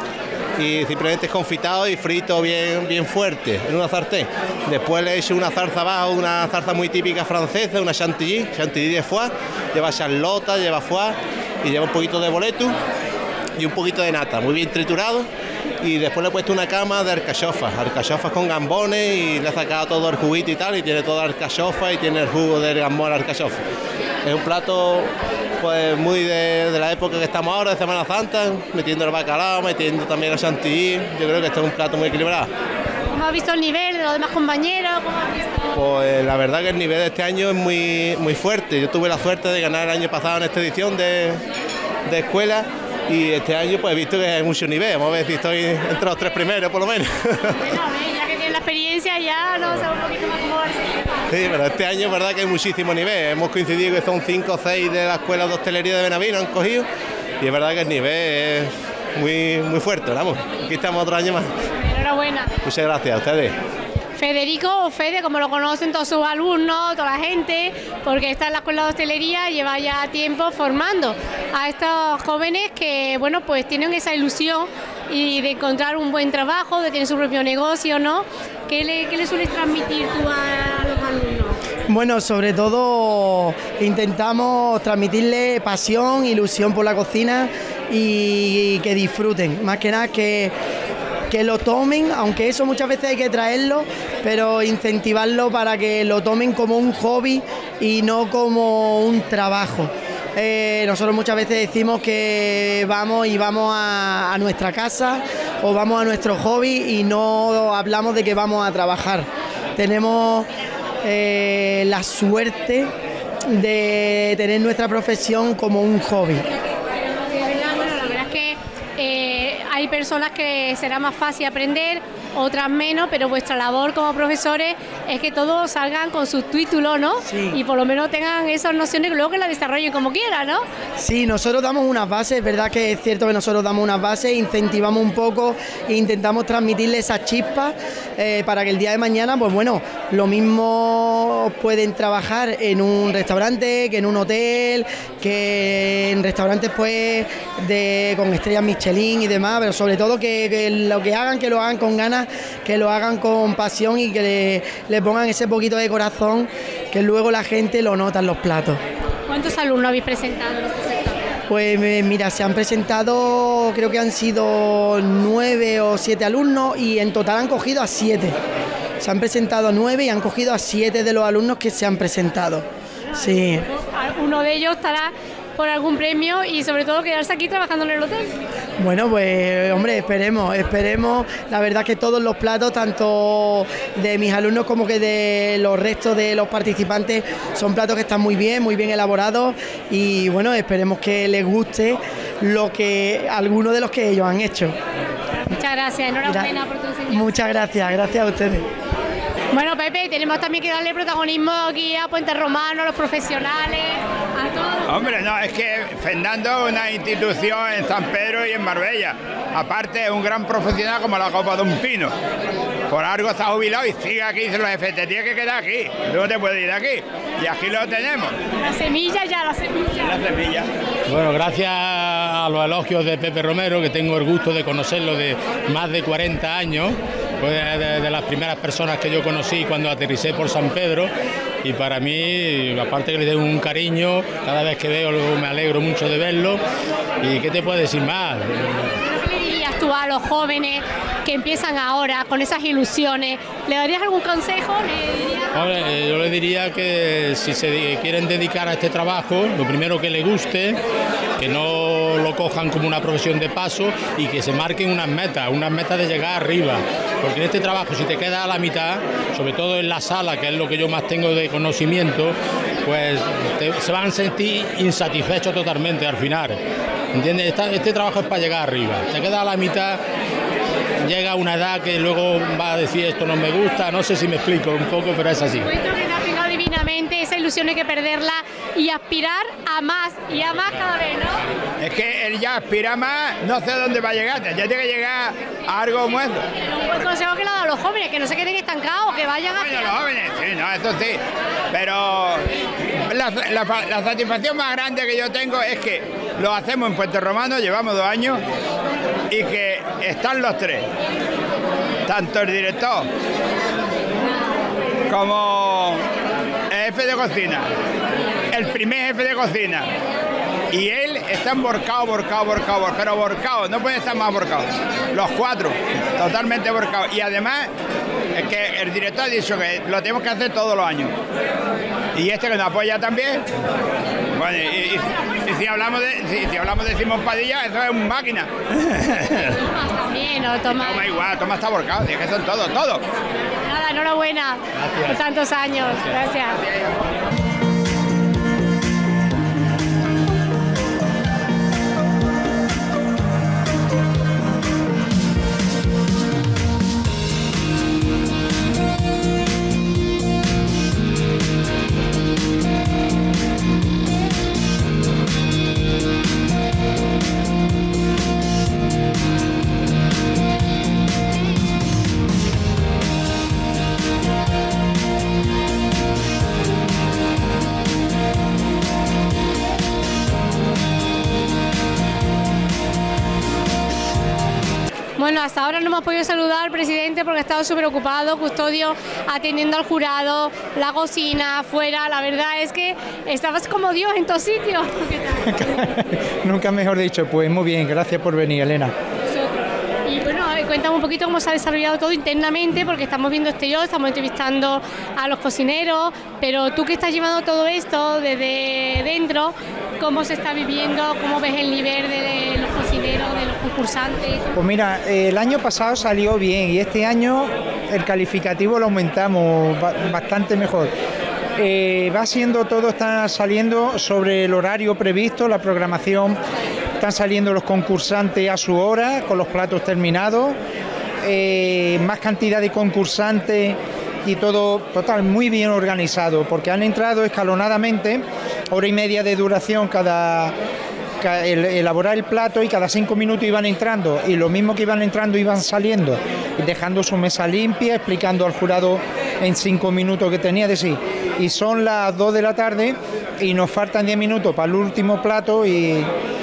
y simplemente confitado y frito bien fuerte en una sartén. Después le he hecho una zarza abajo, una zarza muy típica francesa, una chantilly de foie, lleva charlota, lleva foie y lleva un poquito de boletus y un poquito de nata, muy bien triturado. Y después le he puesto una cama de alcachofas con gambones y le he sacado todo el juguito y tal, y tiene toda alcachofa y tiene el jugo del gambón alcachofa. Es un plato pues muy de la época que estamos ahora, de Semana Santa, metiendo el bacalao, metiendo también el chantilly. Yo creo que este es un plato muy equilibrado. ¿Cómo has visto el nivel de los demás compañeros? ¿Cómo has visto? Pues la verdad que el nivel de este año es muy fuerte. Yo tuve la suerte de ganar el año pasado en esta edición de escuela. Y este año pues he visto que hay mucho nivel, vamos a ver si estoy entre los 3 primeros por lo menos. Bueno, ya que tienes la experiencia ya, no sé un poquito más cómo va a ser. Sí, pero este año es verdad que hay muchísimo nivel, hemos coincidido que son 5 o 6 de la Escuela de Hostelería de Benavís, han cogido, y es verdad que el nivel es muy fuerte, vamos, aquí estamos otro año más. Enhorabuena. Muchas gracias a ustedes. Federico, o Fede, como lo conocen todos sus alumnos, toda la gente, porque está en la Escuela de Hostelería, lleva ya tiempo formando a estos jóvenes que, bueno, pues tienen esa ilusión y de encontrar un buen trabajo, de tener su propio negocio, ¿no? ¿Qué le sueles transmitir tú a los alumnos? Bueno, sobre todo intentamos transmitirle pasión, ilusión por la cocina y que disfruten, más que nada que lo tomen, aunque eso muchas veces hay que traerlo, pero incentivarlo para que lo tomen como un hobby y no como un trabajo. Nosotros muchas veces decimos que vamos a nuestra casa o vamos a nuestro hobby y no hablamos de que vamos a trabajar. Tenemos la suerte de tener nuestra profesión como un hobby. Hay personas que será más fácil aprender, otras menos, pero vuestra labor como profesores es que todos salgan con sus títulos, ¿no? Sí. Y por lo menos tengan esas nociones que luego que las desarrollen como quieran, ¿no? Sí, nosotros damos unas bases, es verdad que es cierto que nosotros damos unas bases, incentivamos un poco e intentamos transmitirle esas chispas para que el día de mañana, pues bueno, lo mismo pueden trabajar en un restaurante, que en un hotel, que en restaurantes pues con estrellas Michelin y demás, pero sobre todo que lo que hagan con ganas, que lo hagan con pasión y que le pongan ese poquito de corazón que luego la gente lo nota en los platos. ¿Cuántos alumnos habéis presentado en este sector? Pues mira, se han presentado, creo que han sido 9 o 7 alumnos y en total han cogido a 7. Se han presentado 9 y han cogido a 7 de los alumnos que se han presentado. Sí. Uno de ellos estará por algún premio y sobre todo quedarse aquí trabajando en el hotel. Bueno, pues hombre, esperemos. La verdad que todos los platos, tanto de mis alumnos como que de los restos de los participantes, son platos que están muy bien elaborados y bueno, esperemos que les guste alguno de los que ellos han hecho. Muchas gracias, enhorabuena por tu enseñanza. Muchas gracias a ustedes. Bueno, Pepe, tenemos también que darle protagonismo aquí a Puente Romano, a los profesionales, a todos. Hombre, no, es que Fernando es una institución en San Pedro y en Marbella. Aparte es un gran profesional como la copa de un pino. Por algo está jubilado y sigue aquí, dice los jefes, te tienes que quedar aquí, tú no te puedes ir de aquí. Y aquí lo tenemos. La semilla. La semilla. Bueno, gracias a los elogios de Pepe Romero, que tengo el gusto de conocerlo de más de 40 años, Fue de las primeras personas que yo conocí cuando aterricé por San Pedro, y para mí, aparte que le tengo un cariño, cada vez que veo me alegro mucho de verlo. ¿Y qué te puedo decir más? ¿Qué le dirías tú a los jóvenes que empiezan ahora con esas ilusiones? ¿Le darías algún consejo? Hombre, yo le diría que si se quieren dedicar a este trabajo, lo primero que les guste, que no lo cojan como una profesión de paso y que se marquen unas metas de llegar arriba. Porque en este trabajo, si te quedas a la mitad, sobre todo en la sala, que es lo que yo más tengo de conocimiento, pues se van a sentir insatisfechos totalmente al final. ¿Entiendes? Este trabajo es para llegar arriba. Te quedas a la mitad, llega a una edad que luego va a decir esto no me gusta, no sé si me explico un poco, pero es así. Divinamente, esa ilusión hay que perderla y aspirar a más y a más cada vez, ¿no? Es que él ya aspira más, no sé dónde va a llegar, ya tiene que llegar a algo como esto. Un buen consejo que le ha dado a los jóvenes, que no se queden estancados, que vayan a... Bueno, los jóvenes, sí, no, eso sí, pero la satisfacción más grande que yo tengo es que lo hacemos en Puente Romano, llevamos 2 años, y que están los 3, tanto el director como el jefe de cocina, el primer jefe de cocina, y él están borcados, pero borcados, no pueden estar más borcados. Los 4, totalmente borcados. Y además, es que el director ha dicho que lo tenemos que hacer todos los años. Y este que nos apoya también. Bueno, y si hablamos de Simón Padilla, eso es una máquina. También, ¿no? Tomás igual, Tomás está borcado, es que son todos. Nada, enhorabuena. Gracias. Por tantos años. Gracias. Bueno, hasta ahora no hemos podido saludar al presidente porque ha estado súper ocupado, Custodio, atendiendo al jurado, la cocina, afuera. La verdad es que estabas como Dios en todos sitios. Nunca mejor dicho. Pues muy bien, gracias por venir, Elena. Y bueno, cuéntame un poquito cómo se ha desarrollado todo internamente, porque estamos viendo exterior, estamos entrevistando a los cocineros, pero tú que estás llevando todo esto desde dentro, ¿cómo se está viviendo? ¿Cómo ves el nivel de los cocineros, de los concursantes? Pues mira, el año pasado salió bien y este año el calificativo lo aumentamos bastante mejor. Va siendo todo, está saliendo sobre el horario previsto, la programación, están saliendo los concursantes a su hora, con los platos terminados, más cantidad de concursantes y todo total muy bien organizado, porque han entrado escalonadamente, 1h30 de duración elaborar el plato, y cada 5 minutos iban entrando, y lo mismo que iban entrando iban saliendo, dejando su mesa limpia, explicando al jurado en 5 minutos que tenía de sí. Y son las 2 de la tarde y nos faltan 10 minutos para el último plato, y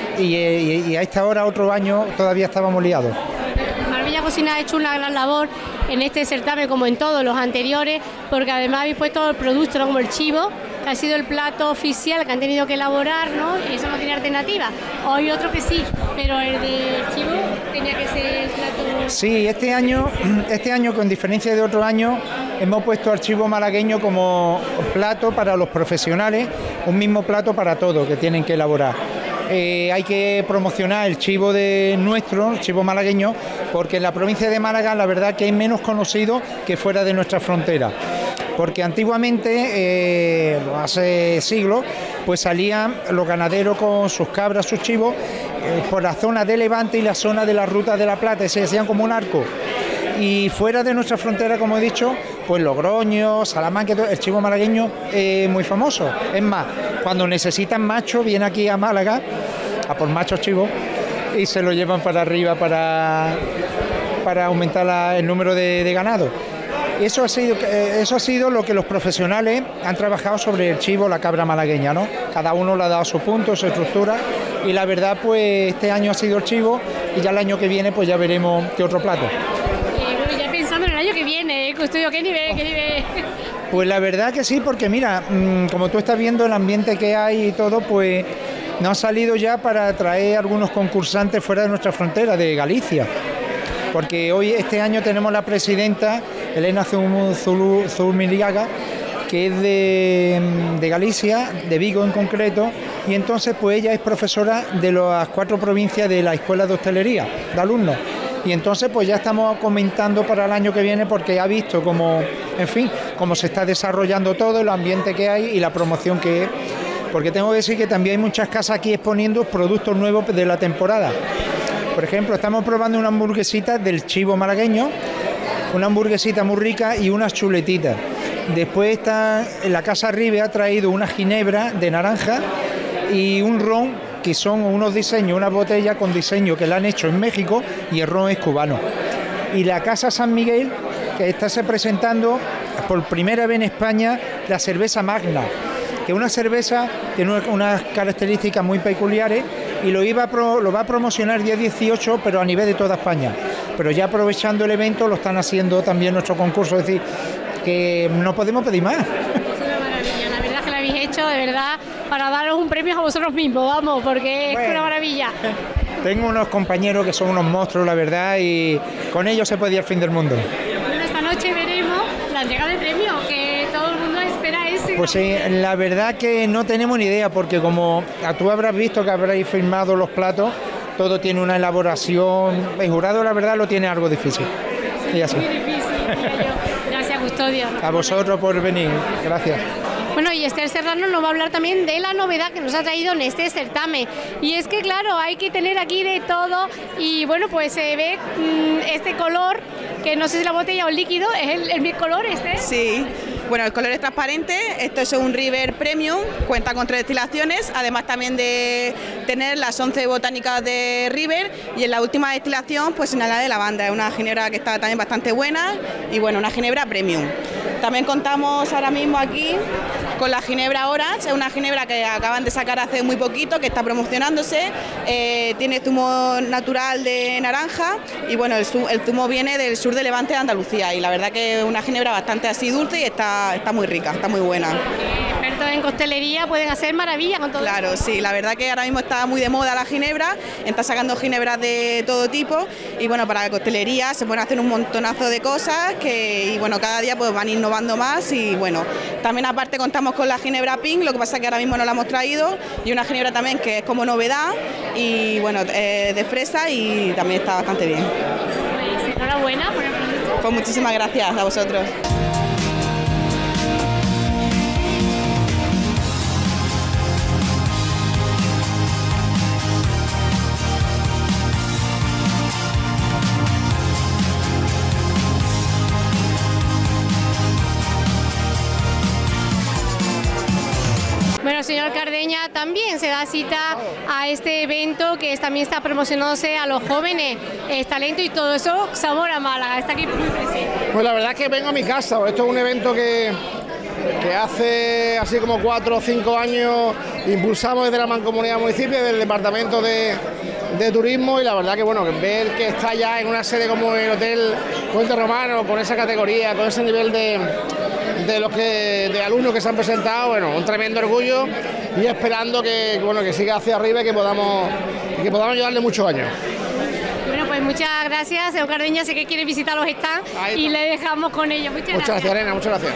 a esta hora, otro año, todavía estábamos liados. Marbella Cocina ha hecho una gran labor en este certamen, como en todos los anteriores, porque además habéis puesto el producto, ¿no?, como el chivo, que ha sido el plato oficial que han tenido que elaborar, ¿no? Y eso no tiene alternativa. Hay otro que sí, pero el de chivo tenía que ser el plato... Sí, este año, con diferencia de otros años, hemos puesto al chivo malagueño como plato para los profesionales, un mismo plato para todos que tienen que elaborar. Hay que promocionar el chivo de nuestro, el chivo malagueño, porque en la provincia de Málaga la verdad que es menos conocido que fuera de nuestra frontera. Porque antiguamente, hace siglos, pues salían los ganaderos con sus cabras, sus chivos, por la zona de Levante y la zona de la Ruta de la Plata, y se hacían como un arco. Y fuera de nuestra frontera, como he dicho, pues Logroño, Salamanca, el chivo malagueño es muy famoso. Es más, cuando necesitan macho, vienen aquí a Málaga a por machos chivos y se lo llevan para arriba para aumentar el número de ganado. Eso ha sido lo que los profesionales han trabajado sobre el chivo, la cabra malagueña, ¿no? Cada uno le ha dado su punto, su estructura, y la verdad, pues este año ha sido el chivo, y ya el año que viene pues ya veremos qué otro plato. Ya pensando en el carne, Custodio, qué nivel, qué nivel. Pues la verdad que sí, porque mira, como tú estás viendo el ambiente que hay y todo, pues nos ha salido ya para traer algunos concursantes fuera de nuestra frontera, de Galicia. Porque hoy, este año, tenemos la presidenta, Elena Zumiliaga, que es de Galicia, de Vigo en concreto, y entonces pues ella es profesora de las 4 provincias de la Escuela de Hostelería, de alumnos. Y entonces pues ya estamos comentando para el año que viene, porque ha visto cómo, en fin, cómo se está desarrollando todo, el ambiente que hay y la promoción que es. Porque tengo que decir que también hay muchas casas aquí exponiendo productos nuevos de la temporada. Por ejemplo, estamos probando una hamburguesita del chivo malagueño, una hamburguesita muy rica y unas chuletitas. Después está en la Casa Ribe, ha traído una ginebra de naranja y un ron, que son unos diseños, una botella con diseño que la han hecho en México, y el ron es cubano. Y la Casa San Miguel, que está se presentando por primera vez en España la cerveza Magna, que es una cerveza que tiene unas características muy peculiares, y lo va a promocionar el día 18, pero a nivel de toda España. Pero ya aprovechando el evento lo están haciendo también nuestro concurso, es decir, que no podemos pedir más. Es una maravilla, la verdad que lo habéis hecho, de verdad, para daros un premio a vosotros mismos, vamos, porque es una maravilla. Tengo unos compañeros que son unos monstruos, la verdad, y con ellos se puede ir al fin del mundo. Bueno, esta noche veremos la entrega de premios, que todo el mundo espera ese. Pues sí, la verdad que no tenemos ni idea, porque como tú habrás visto que habréis firmado los platos, todo tiene una elaboración, el jurado la verdad lo tiene algo difícil. Y así. Muy difícil, gracias, Custodio. A vosotros por venir, gracias. Bueno, y Esther Serrano nos va a hablar también de la novedad que nos ha traído en este certamen. Y es que, claro, hay que tener aquí de todo. Y bueno, pues se ve este color, que no sé si la botella o el líquido, ¿es el color este? Sí. Bueno, el color es transparente, esto es un River Premium, cuenta con 3 destilaciones, además también de tener las 11 botánicas de River, y en la última destilación pues una de lavanda, es una ginebra que está también bastante buena, y bueno, una ginebra Premium. También contamos ahora mismo aquí con la ginebra Orange, es una ginebra que acaban de sacar hace muy poquito, que está promocionándose, tiene zumo natural de naranja, y bueno, el zumo viene del sur de Levante de Andalucía, y la verdad que es una ginebra bastante así dulce y está muy rica, está muy buena. Expertos en costelería pueden hacer maravillas con todo. Claro, sí, la verdad que ahora mismo está muy de moda la ginebra, está sacando ginebras de todo tipo, y bueno, para la costelería se pueden hacer un montonazo de cosas y bueno, cada día pues van innovando más, y bueno, también aparte contamos con la ginebra Pink, lo que pasa es que ahora mismo no la hemos traído, y una ginebra también que es como novedad, y bueno, de fresa, y también está bastante bien. Pues enhorabuena por el producto. Pues muchísimas gracias a vosotros. Bueno, señor Cardeña, también se da cita a este evento que también está promocionándose a los jóvenes, talento y todo eso, sabor a Málaga, está aquí muy presente. Pues la verdad es que vengo a mi casa, esto es un evento que hace así como 4 o 5 años impulsamos desde la Mancomunidad Municipio, del Departamento de Turismo, y la verdad que bueno, ver que está ya en una sede como el Hotel Puente Romano, con esa categoría, con ese nivel de alumnos que se han presentado, bueno, un tremendo orgullo, y esperando que siga hacia arriba y que podamos llevarle muchos años. Bueno, pues muchas gracias, señor Cardeña, sé que quiere visitar los stands y le dejamos con ellos. Muchas gracias, Elena, muchas gracias.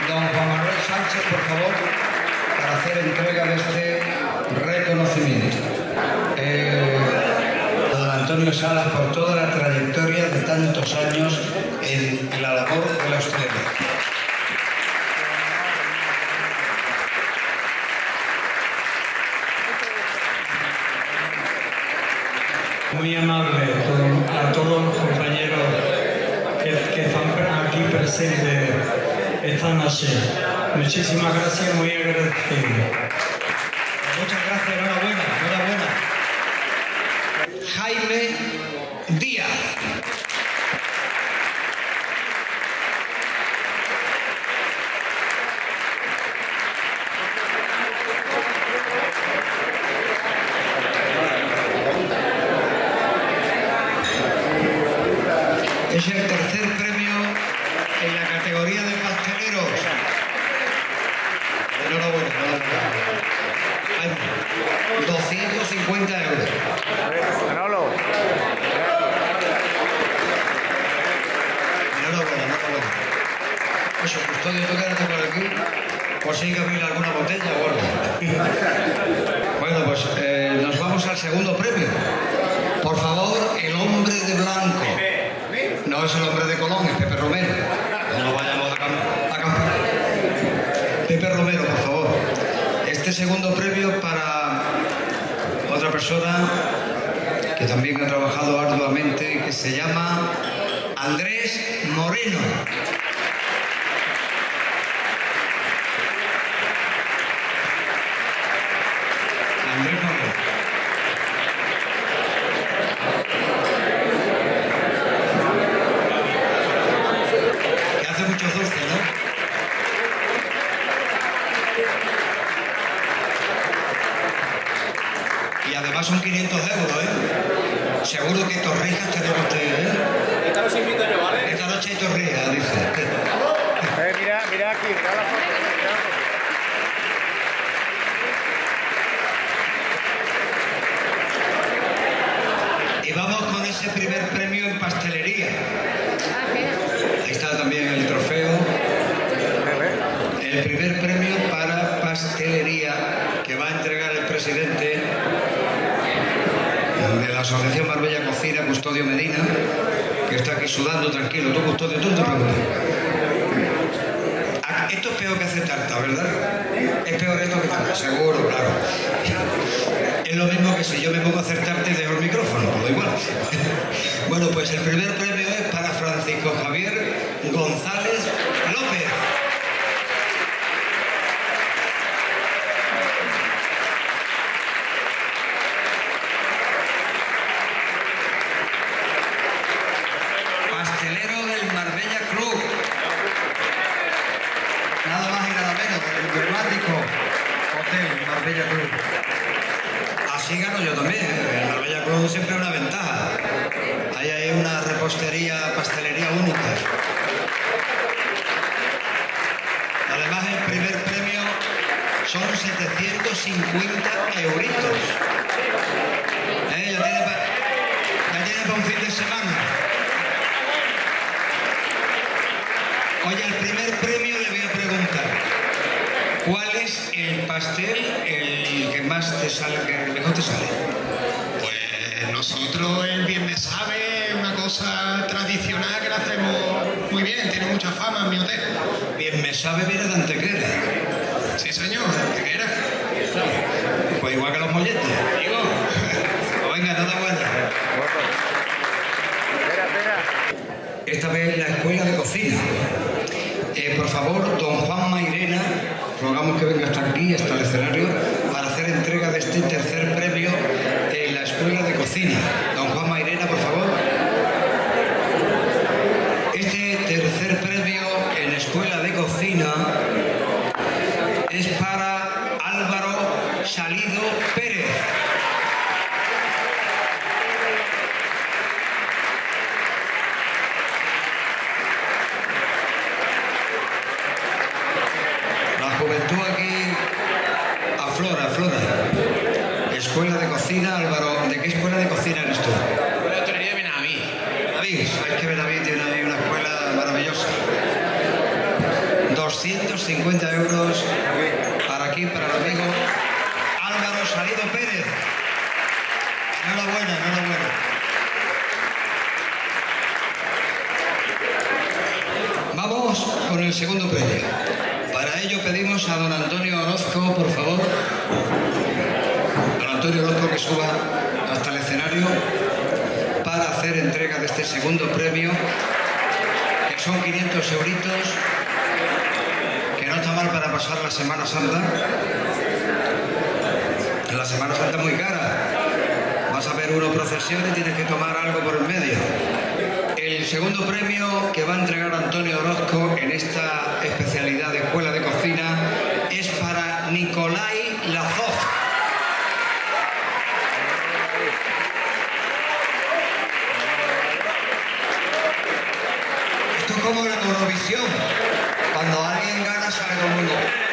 don Juan Manuel Sánchez, por favor, para hacer entrega de este reconocimiento. Don Antonio Salas, por toda la trayectoria de tantos años en la labor de la hostelería. Muy amable a todos los compañeros que están aquí presentes esta noche. Muchísimas gracias, muy agradecido. Muchas gracias, enhorabuena, enhorabuena. Jaime Díaz. Es el tercer premio en la categoría de pasteleros. Enhorabuena, enhorabuena. 250 euros. Manolo. Enhorabuena, enhorabuena. Eso, custodio, tú quédate por aquí, por si hay que abrir alguna botella o algo. Bueno, pues nos vamos al segundo premio. Por favor, el hombre de blanco. No es el hombre de Colón, es Pepe Romero. No vayamos a cambiar. Pepe Romero, por favor. Este segundo premio para otra persona que también ha trabajado arduamente, que se llama Andrés Moreno. Andrés Moreno. Muchos dulces, ¿no? Y además son 500 euros, ¿eh? Seguro que torrijas tenemos ustedes, ¿eh? Esta noche invito yo, ¿vale? Esta noche hay torrijas, dice. Mira aquí, mira la foto. Y vamos con ese primer premio en pastelería. Ahí está también el trofeo. El primer premio para pastelería que va a entregar el presidente de la Asociación Marbella Cocina, Custodio Medina, que está aquí sudando tranquilo. Tú, Custodio, tú no te preocupes. Esto es peor que hacer tarta, ¿verdad? Es peor esto que tarta, seguro, claro. Es lo mismo que si yo me pongo a hacer tarta y dejo el micrófono, por lo igual. Bueno, pues el primer premio es para Francisco Javier González López. Pastelero del Marbella Club. Nada más y nada menos que el emblemático Hotel Marbella Club. Así gano yo también, ¿eh? El Marbella Club siempre es una ventaja. Ahí hay una repostería, pastelería única. Además, el primer premio son 750 euritos. Ya tiene para un fin de semana. Oye, el primer premio le voy a preguntar, ¿cuál es el pastel el que más te sale, que mejor te sale? Pues nosotros el Bien Me Sabe, una cosa tradicional que la hacemos muy bien, tiene mucha fama en mi hotel. Bien Me Sabe viene de Antequera. Sí, señor, de Antequera. Pues igual que los molletes. Digo. Pues venga, enhorabuena. Esta vez la Escuela de Cocina. Por favor, don Juan Mairena, rogamos que venga hasta aquí, hasta el escenario, para hacer entrega de este tercer premio en la Escuela de Cocina. Don Juan Mairena, por favor. Este tercer premio en Escuela de Cocina es para Álvaro Salido Pérez. Juventud aquí aflora. Escuela de Cocina, Álvaro. ¿De qué escuela de cocina eres tú? La de hostelería de Benaví. Benaví, sabes que Benaví tiene ahí una escuela maravillosa. 250 650 euros para aquí, para el amigo Álvaro Salido Pérez. Enhorabuena, enhorabuena. Vamos con el segundo premio. Para ello pedimos a don Antonio Orozco, por favor. Don Antonio Orozco, que suba hasta el escenario para hacer entrega de este segundo premio, que son 500 euritos, que no está mal para pasar la Semana Santa. La Semana Santa es muy cara. Vas a ver uno procesión y tienes que tomar algo por el medio. El segundo premio que va a entregar Antonio Orozco en esta especialidad de Escuela de Cocina es para Nicolai Lazov. Esto es como la Eurovisión. Cuando alguien gana sale todo el mundo.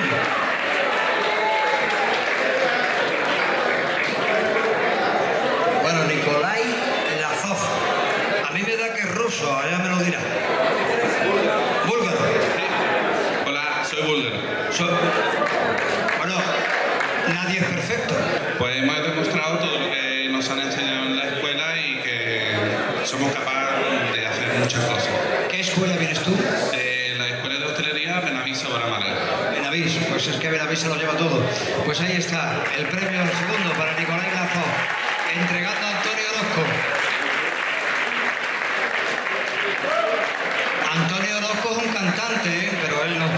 Bueno, Nicolai Lazov. A mí me da que es ruso, allá me lo dirá. Búlgaro. Hola, soy búlgaro. Bueno, nadie es perfecto. Pues hemos demostrado todo lo que nos han enseñado en la escuela y que somos capaces de hacer muchas cosas. ¿Qué escuela vienes tú? La escuela de hostelería Benavís Obra Málaga. Benavís, pues es que Benavís se lo lleva todo. Pues ahí está, el premio segundo para Nicolai Lazov, entregando a Antonio Orozco. Antonio Orozco es un cantante, pero él no.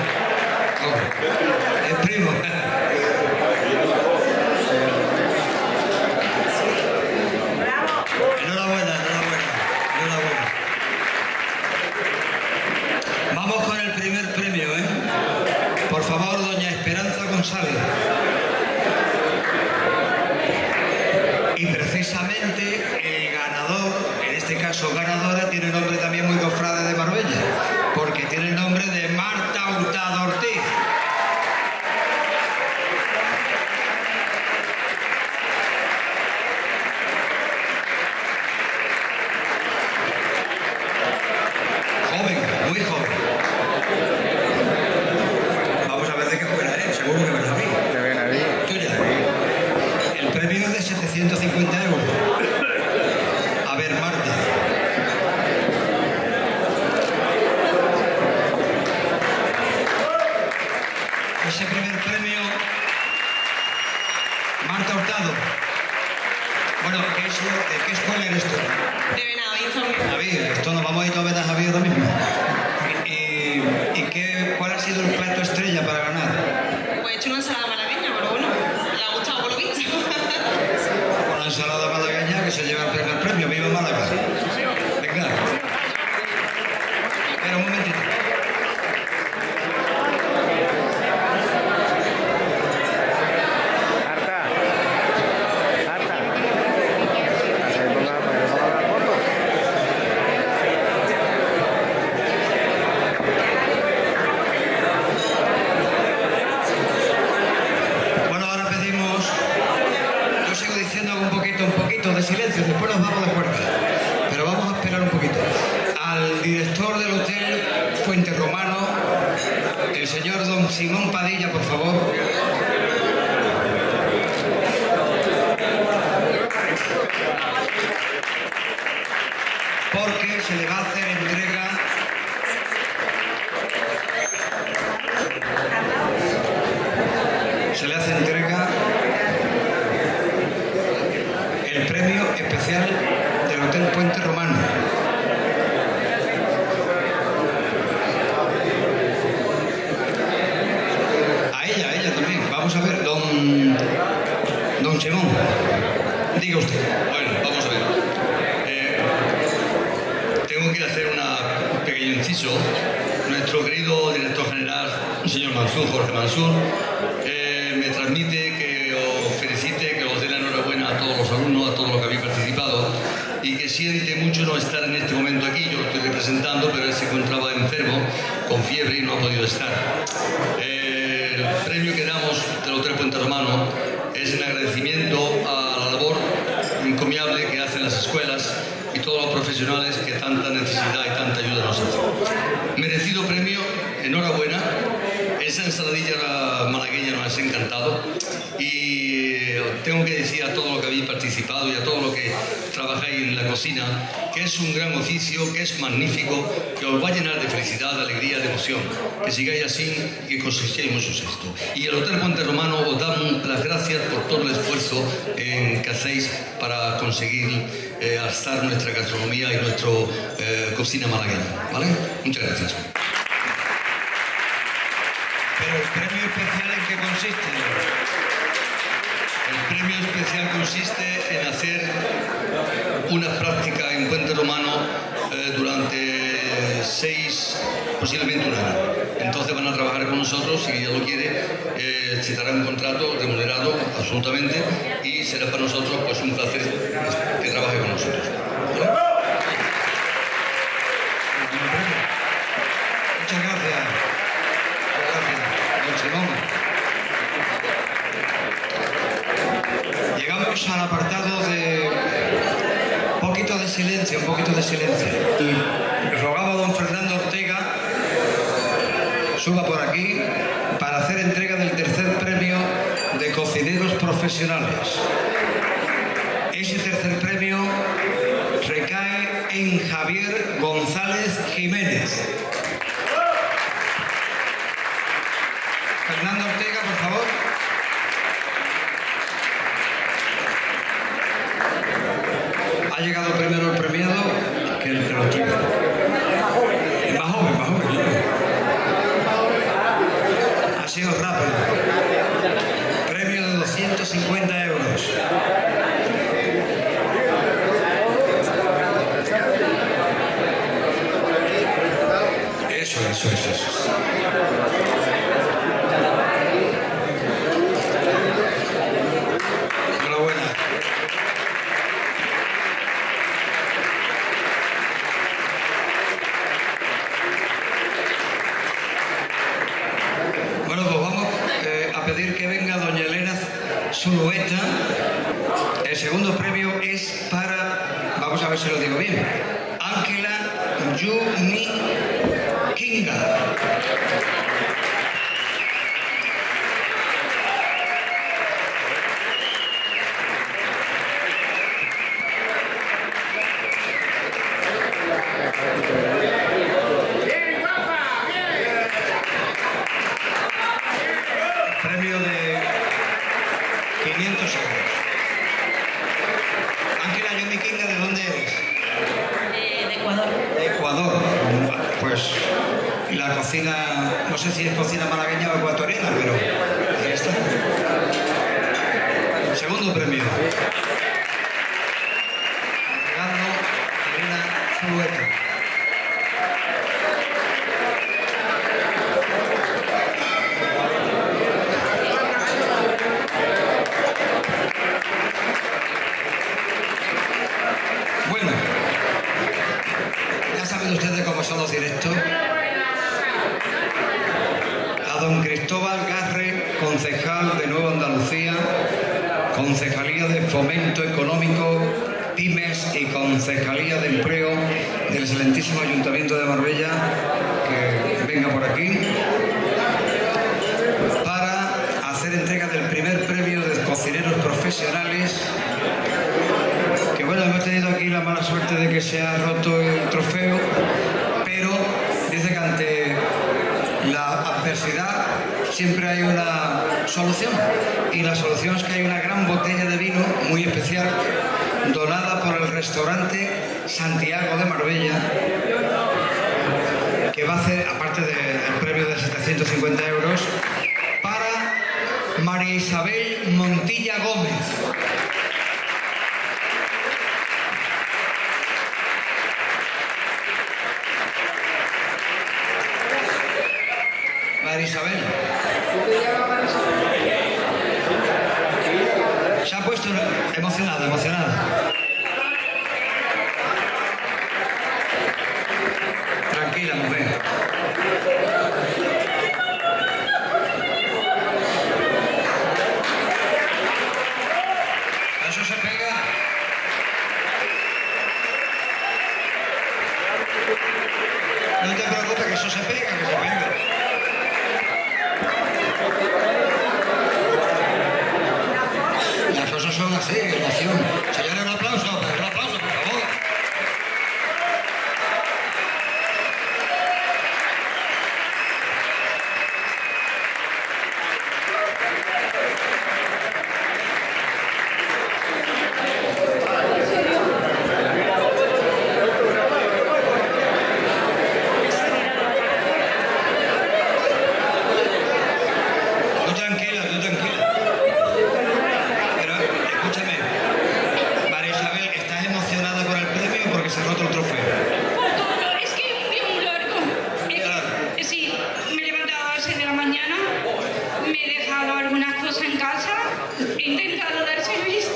Es primo. Enhorabuena, enhorabuena, enhorabuena. Vamos con el primer premio, ¿eh? Por favor, doña Esperanza González. Y precisamente el ganador, en este caso ganadora, tiene nombre también muy cofrade de Marbella, porque tiene el nombre de Marta Hurtado Ortiz. Joven, muy joven. Vamos a ver de qué fuera, ¿eh? Seguro que me la vi. Tuya. El premio es de 750 euros. A ver, Marta. Ese primer premio, Marta Hurtado. Bueno, ¿de qué escuela eres tú? De Benavís también. Javier, esto nos vamos a ir todos a ver a Javier ahora mismo. ¿Cuál ha sido el plato estrella para ganar? Pues he hecho una ensalada malagueña, pero bueno, le ha gustado por lo visto. Una ensalada malagueña que se lleva el primer premio. ¡Viva Málaga! Venga. Espera un momentito. De silencio, después nos vamos de puerta, pero vamos a esperar un poquito. Al director del hotel Fuente Romano, el señor don Simón Padilla, por favor. Porque se le va a hacer entrega el premio especial del Hotel Puente Romano. A ella también. Vamos a ver, don Chemón. Diga usted. Bueno, vamos a ver. Tengo que hacer un pequeño inciso. Nuestro querido director general, el señor Mansur, Jorge Mansur, me transmite que os felicite, que os dé la enhorabuena a todos los alumnos, a todos los que habéis participado, y que siente mucho no estar en este momento aquí. Yo lo estoy representando, pero él se encontraba enfermo, con fiebre, y no ha podido estar. El premio que damos del Hotel Puente Romano es en agradecimiento a la labor encomiable que hacen las escuelas y todos los profesionales que tanta necesidad y tanta ayuda nos hacen. Merecido premio, enhorabuena. esa ensaladilla malagueña nos ha encantado y tengo que decir a todos los que habéis participado y a todos los que trabajáis en la cocina que es un gran oficio, que es magnífico, que os va a llenar de felicidad, de alegría, de emoción. Que sigáis así y que consigáis mucho éxito. Y el Hotel Puente Romano os da las gracias por todo el esfuerzo que hacéis para conseguir alzar nuestra gastronomía y nuestra cocina malagueña. ¿Vale? Muchas gracias. Pero el premio especial ¿en qué consiste? El premio especial consiste en hacer una práctica en Puente Romano durante 6, posiblemente un año. Entonces van a trabajar con nosotros, si ella lo quiere, se dará un contrato remunerado absolutamente y será para nosotros pues un placer que trabaje con nosotros. ¿Vale? Muchas gracias. Llegamos al apartado de un poquito de silencio. Y rogaba a don Fernando Ortega suba por aquí para hacer entrega del tercer premio de cocineros profesionales. Ese tercer premio recae en Javier González Jiménez. Fernando Ortega, por favor. Ha llegado primero el premiado que el que lo entrega. Es más joven, Ha sido rápido. Premio de 250 euros. Eso. Enhorabuena. Bueno, pues vamos a pedir que venga doña Elena Zulueta. El segundo premio es para, vamos a ver si lo digo bien, Ángela Yumi Kinga. Premio de 500 euros. Ángela Yumi Kinga, ¿de dónde eres? De Ecuador. De Ecuador. Pues la cocina, no sé si es cocina malagueña o ecuatoriana, pero ahí está. Segundo premio. Ganando Elena Zulueta. Bueno, ya saben ustedes cómo son los directos. A don Cristóbal Garre, concejal de Nueva Andalucía, Concejalía de Fomento Económico, Pymes y Concejalía de Empleo del excelentísimo Ayuntamiento de Marbella, que venga por aquí para hacer entrega del primer premio de cocineros profesionales. Que bueno, hemos tenido aquí la mala suerte de que se ha roto el trofeo, pero dice que ante la adversidad siempre hay una solución, y la solución es que hay una gran botella de vino muy especial donada por el restaurante Santiago de Marbella, que va a hacer, aparte del premio de 750 euros, para María Isabel Montilla Gómez. María Isabel. Se ha puesto emocionada. Tranquila, mujer. Eso se pega. No te preocupes, que eso se pega, me he dejado algunas cosas en casa, he intentado dar servicio,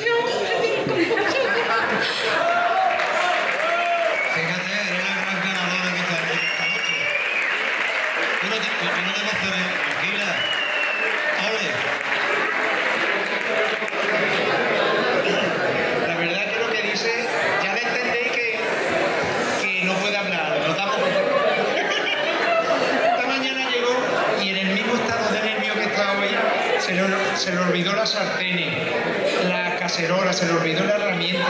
Fíjate, eres la gran ganadora que está aquí esta noche. Tú no te emociones, tranquila. Ole. La verdad que lo que dice, ya le entendéis que no puede hablar, lo damos. Esta mañana llegó y en el mismo estado de nervio que está hoy, se le olvidó la sartén, la cacerola, se le olvidó la herramienta.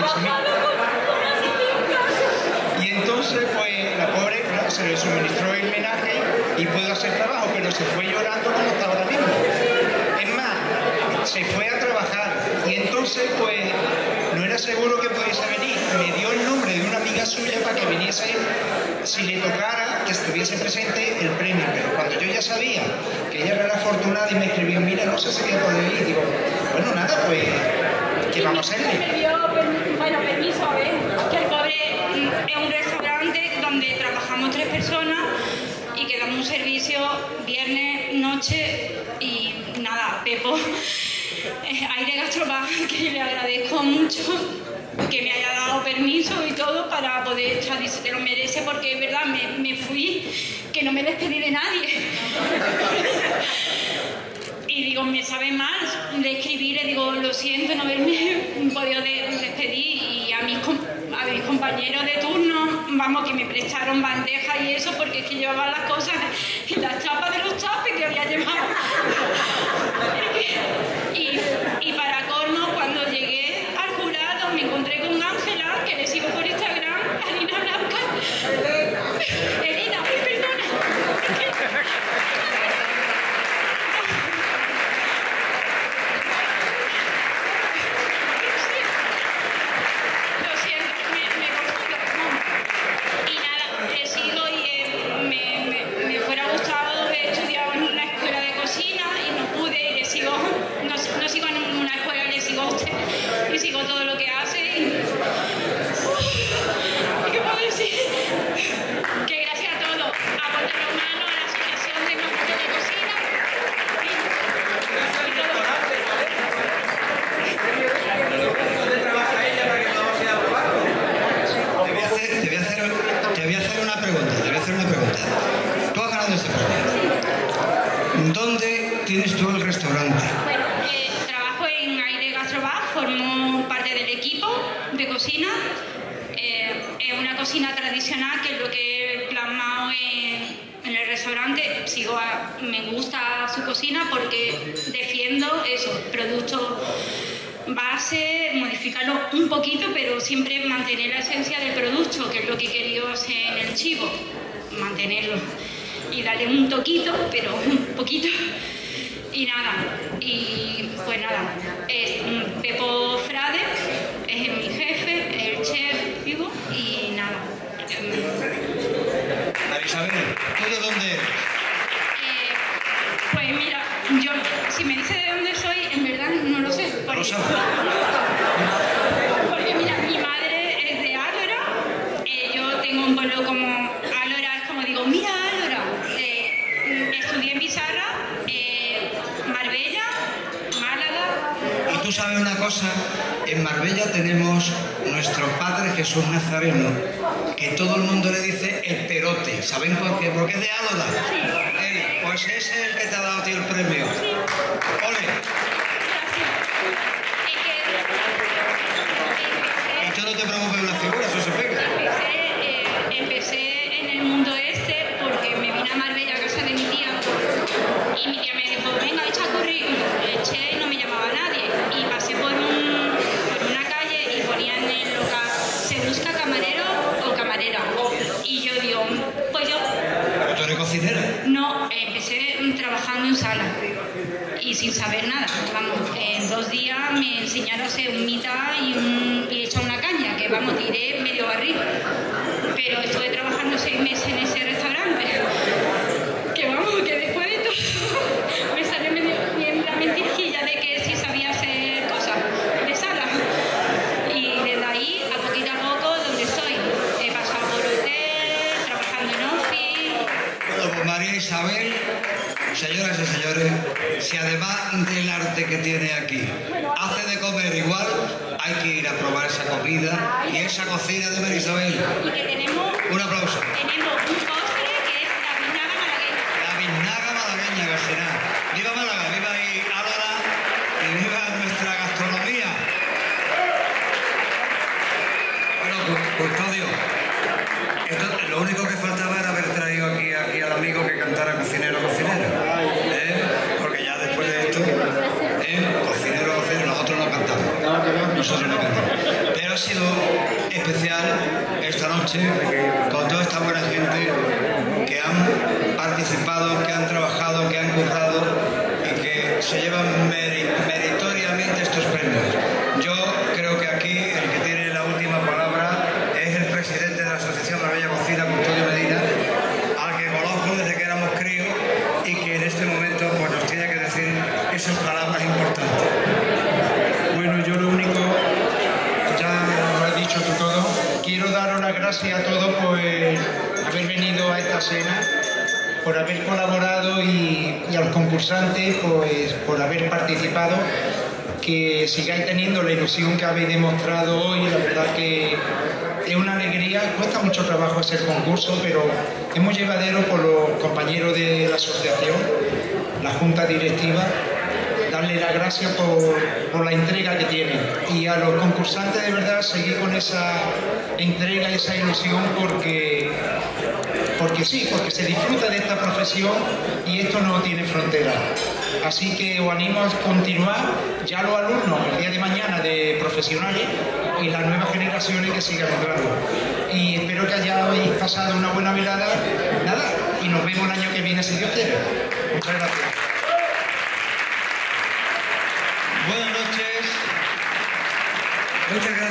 Y entonces, pues, la pobre, claro, se le suministró el menaje y pudo hacer trabajo, pero se fue llorando como está ahora mismo. Es más, se fue a trabajar y entonces, pues, no era seguro que pudiese venir. Me dio el nombre de una amiga suya para que viniese, si le tocara, que estuviese presente el premio. Pero cuando yo ya sabía que ella era la afortunada y me escribió, mira, no sé si voy a poder ir, digo, bueno, nada, pues, ¿qué vamos a hacerle? Me dio, bueno, permiso, a ver, que el pobre es un restaurante donde trabajamos 3 personas y que damos un servicio viernes, noche y nada, Pepo, Aire Gastrobar, que le agradezco mucho que me haya dado permiso y todo para poder estar, dice, te lo merece porque es verdad, me fui, que no me despedí de nadie. Y digo, me sabe mal de escribir, le digo, lo siento no haberme podido despedir, y a mis compañeros de turno, vamos, que me prestaron bandejas y eso, porque es que llevaban las cosas en las chapas de los tapes que había llevado. Y para colmo, cuando llegué al jurado, me encontré con Ángela, que le sigo por Instagram, Alina Blanca. Elina, perdona. Me fuera gustado haber estudiado en una escuela de cocina y no pude, y le sigo, no sigo en una escuela, le sigo a usted y sigo todo lo que hace. ¿Qué puedo decir? Que gracias a todo, a Puerto Romano, a la Asociación de Maestros de Cocina y todo. ¿Dónde trabaja ella para que podamos ir a probar? Te voy a hacer una pregunta. Tú has ganado este premio. ¿Dónde tienes tú el restaurante? Bueno, trabajo en Aire Gastrobar, formo parte del equipo de cocina. Es una cocina tradicional, que es lo que he plasmado en el restaurante. Me gusta su cocina porque defiendo esos productos base, modificarlo un poquito, pero siempre mantener la esencia del producto, que es lo que he querido hacer en el chivo, mantenerlo y darle un toquito, pero un poquito. Y nada, y pues nada, Pepo Frade es mi jefe, el chef, digo, y nada. Isabel, ¿tú de dónde eres? Pues mira, yo, si me dice de dónde soy, en verdad no lo sé. Porque, porque mira, mi madre es de Álora, yo tengo un pueblo como Álora, es como digo, mira Álora, estudié en Pizarra, Marbella, Málaga. Y tú sabes una cosa, en Marbella tenemos nuestro Padre Jesús Nazareno, que todo el mundo le dice el perote. ¿Saben por qué? Porque es de Álora. Pues ese es el que te ha dado a ti el premio. ¡Ole! Y tú no te preocupes de la figura, eso se pega. Empecé en el mundo este porque me vine a Marbella a casa de mi tía y mi tía me dijo, venga, echa currículum. Eché y no me llamaba nadie. Y pasé por una calle y ponían en el local, se busca camarero o camarera. Y yo digo, pues yo... ¿Tú eres cocinera? No, empecé trabajando en sala y sin saber nada. Vamos, en 2 días me enseñaron a hacer un mitad y echar una caña, que vamos, tiré medio barril. Pero estuve trabajando 6 meses en ese restaurante. Que vamos, que después de todo me salió bien la mentirquilla de que sí sabía hacer cosas de sala. Y desde ahí, a poco, donde estoy, he pasado por hotel, trabajando en office. Bueno, María Isabel, señoras y señores, si además del arte que tiene aquí hace de comer igual, hay que ir a probar esa comida y esa cocina de María Isabel. Y que tenemos Un aplauso. un postre que es la biznaga malagueña. La biznaga malagueña, casi nada. ¡Viva Málaga! ¡Viva ahí Álava! ¡Y viva nuestra gastronomía! Bueno, Custodio, lo único que faltaba era haber traído aquí al amigo que cantara cocinero, cocinero. Porque ya después de esto, cocinero, cocinero, nosotros no cantamos. Nosotros no cantamos. Pero ha sido especial esta noche con toda esta buena gente que han participado, que han trabajado, que han currado y que se llevan meritoriamente estos premios. Yo creo que aquí el que tiene la última palabra es el presidente de la Asociación La Bella Cocina, Custodio Medina, al que conozco desde que éramos críos y que en este momento pues, nos tiene que decir esas palabras importantes. Bueno, yo lo único, ya lo has dicho tú todo, quiero daros las gracias a todos por haber venido a esta cena, por haber colaborado y a los concursantes pues, por haber participado, que sigáis teniendo la ilusión que habéis demostrado hoy, la verdad que es una alegría, cuesta mucho trabajo hacer concurso, pero es muy llevadero por los compañeros de la asociación, la junta directiva, darle las gracias por la entrega que tienen y a los concursantes de verdad seguir con esa entrega, esa ilusión porque sí, porque se disfruta de esta profesión y esto no tiene frontera. Así que os animo a continuar, ya los alumnos el día de mañana de profesionales y las nuevas generaciones que sigan entrando. Y espero que hayáis pasado una buena velada, nada, y nos vemos el año que viene si Dios quiere. Muchas gracias. Buenas noches. Muchas gracias.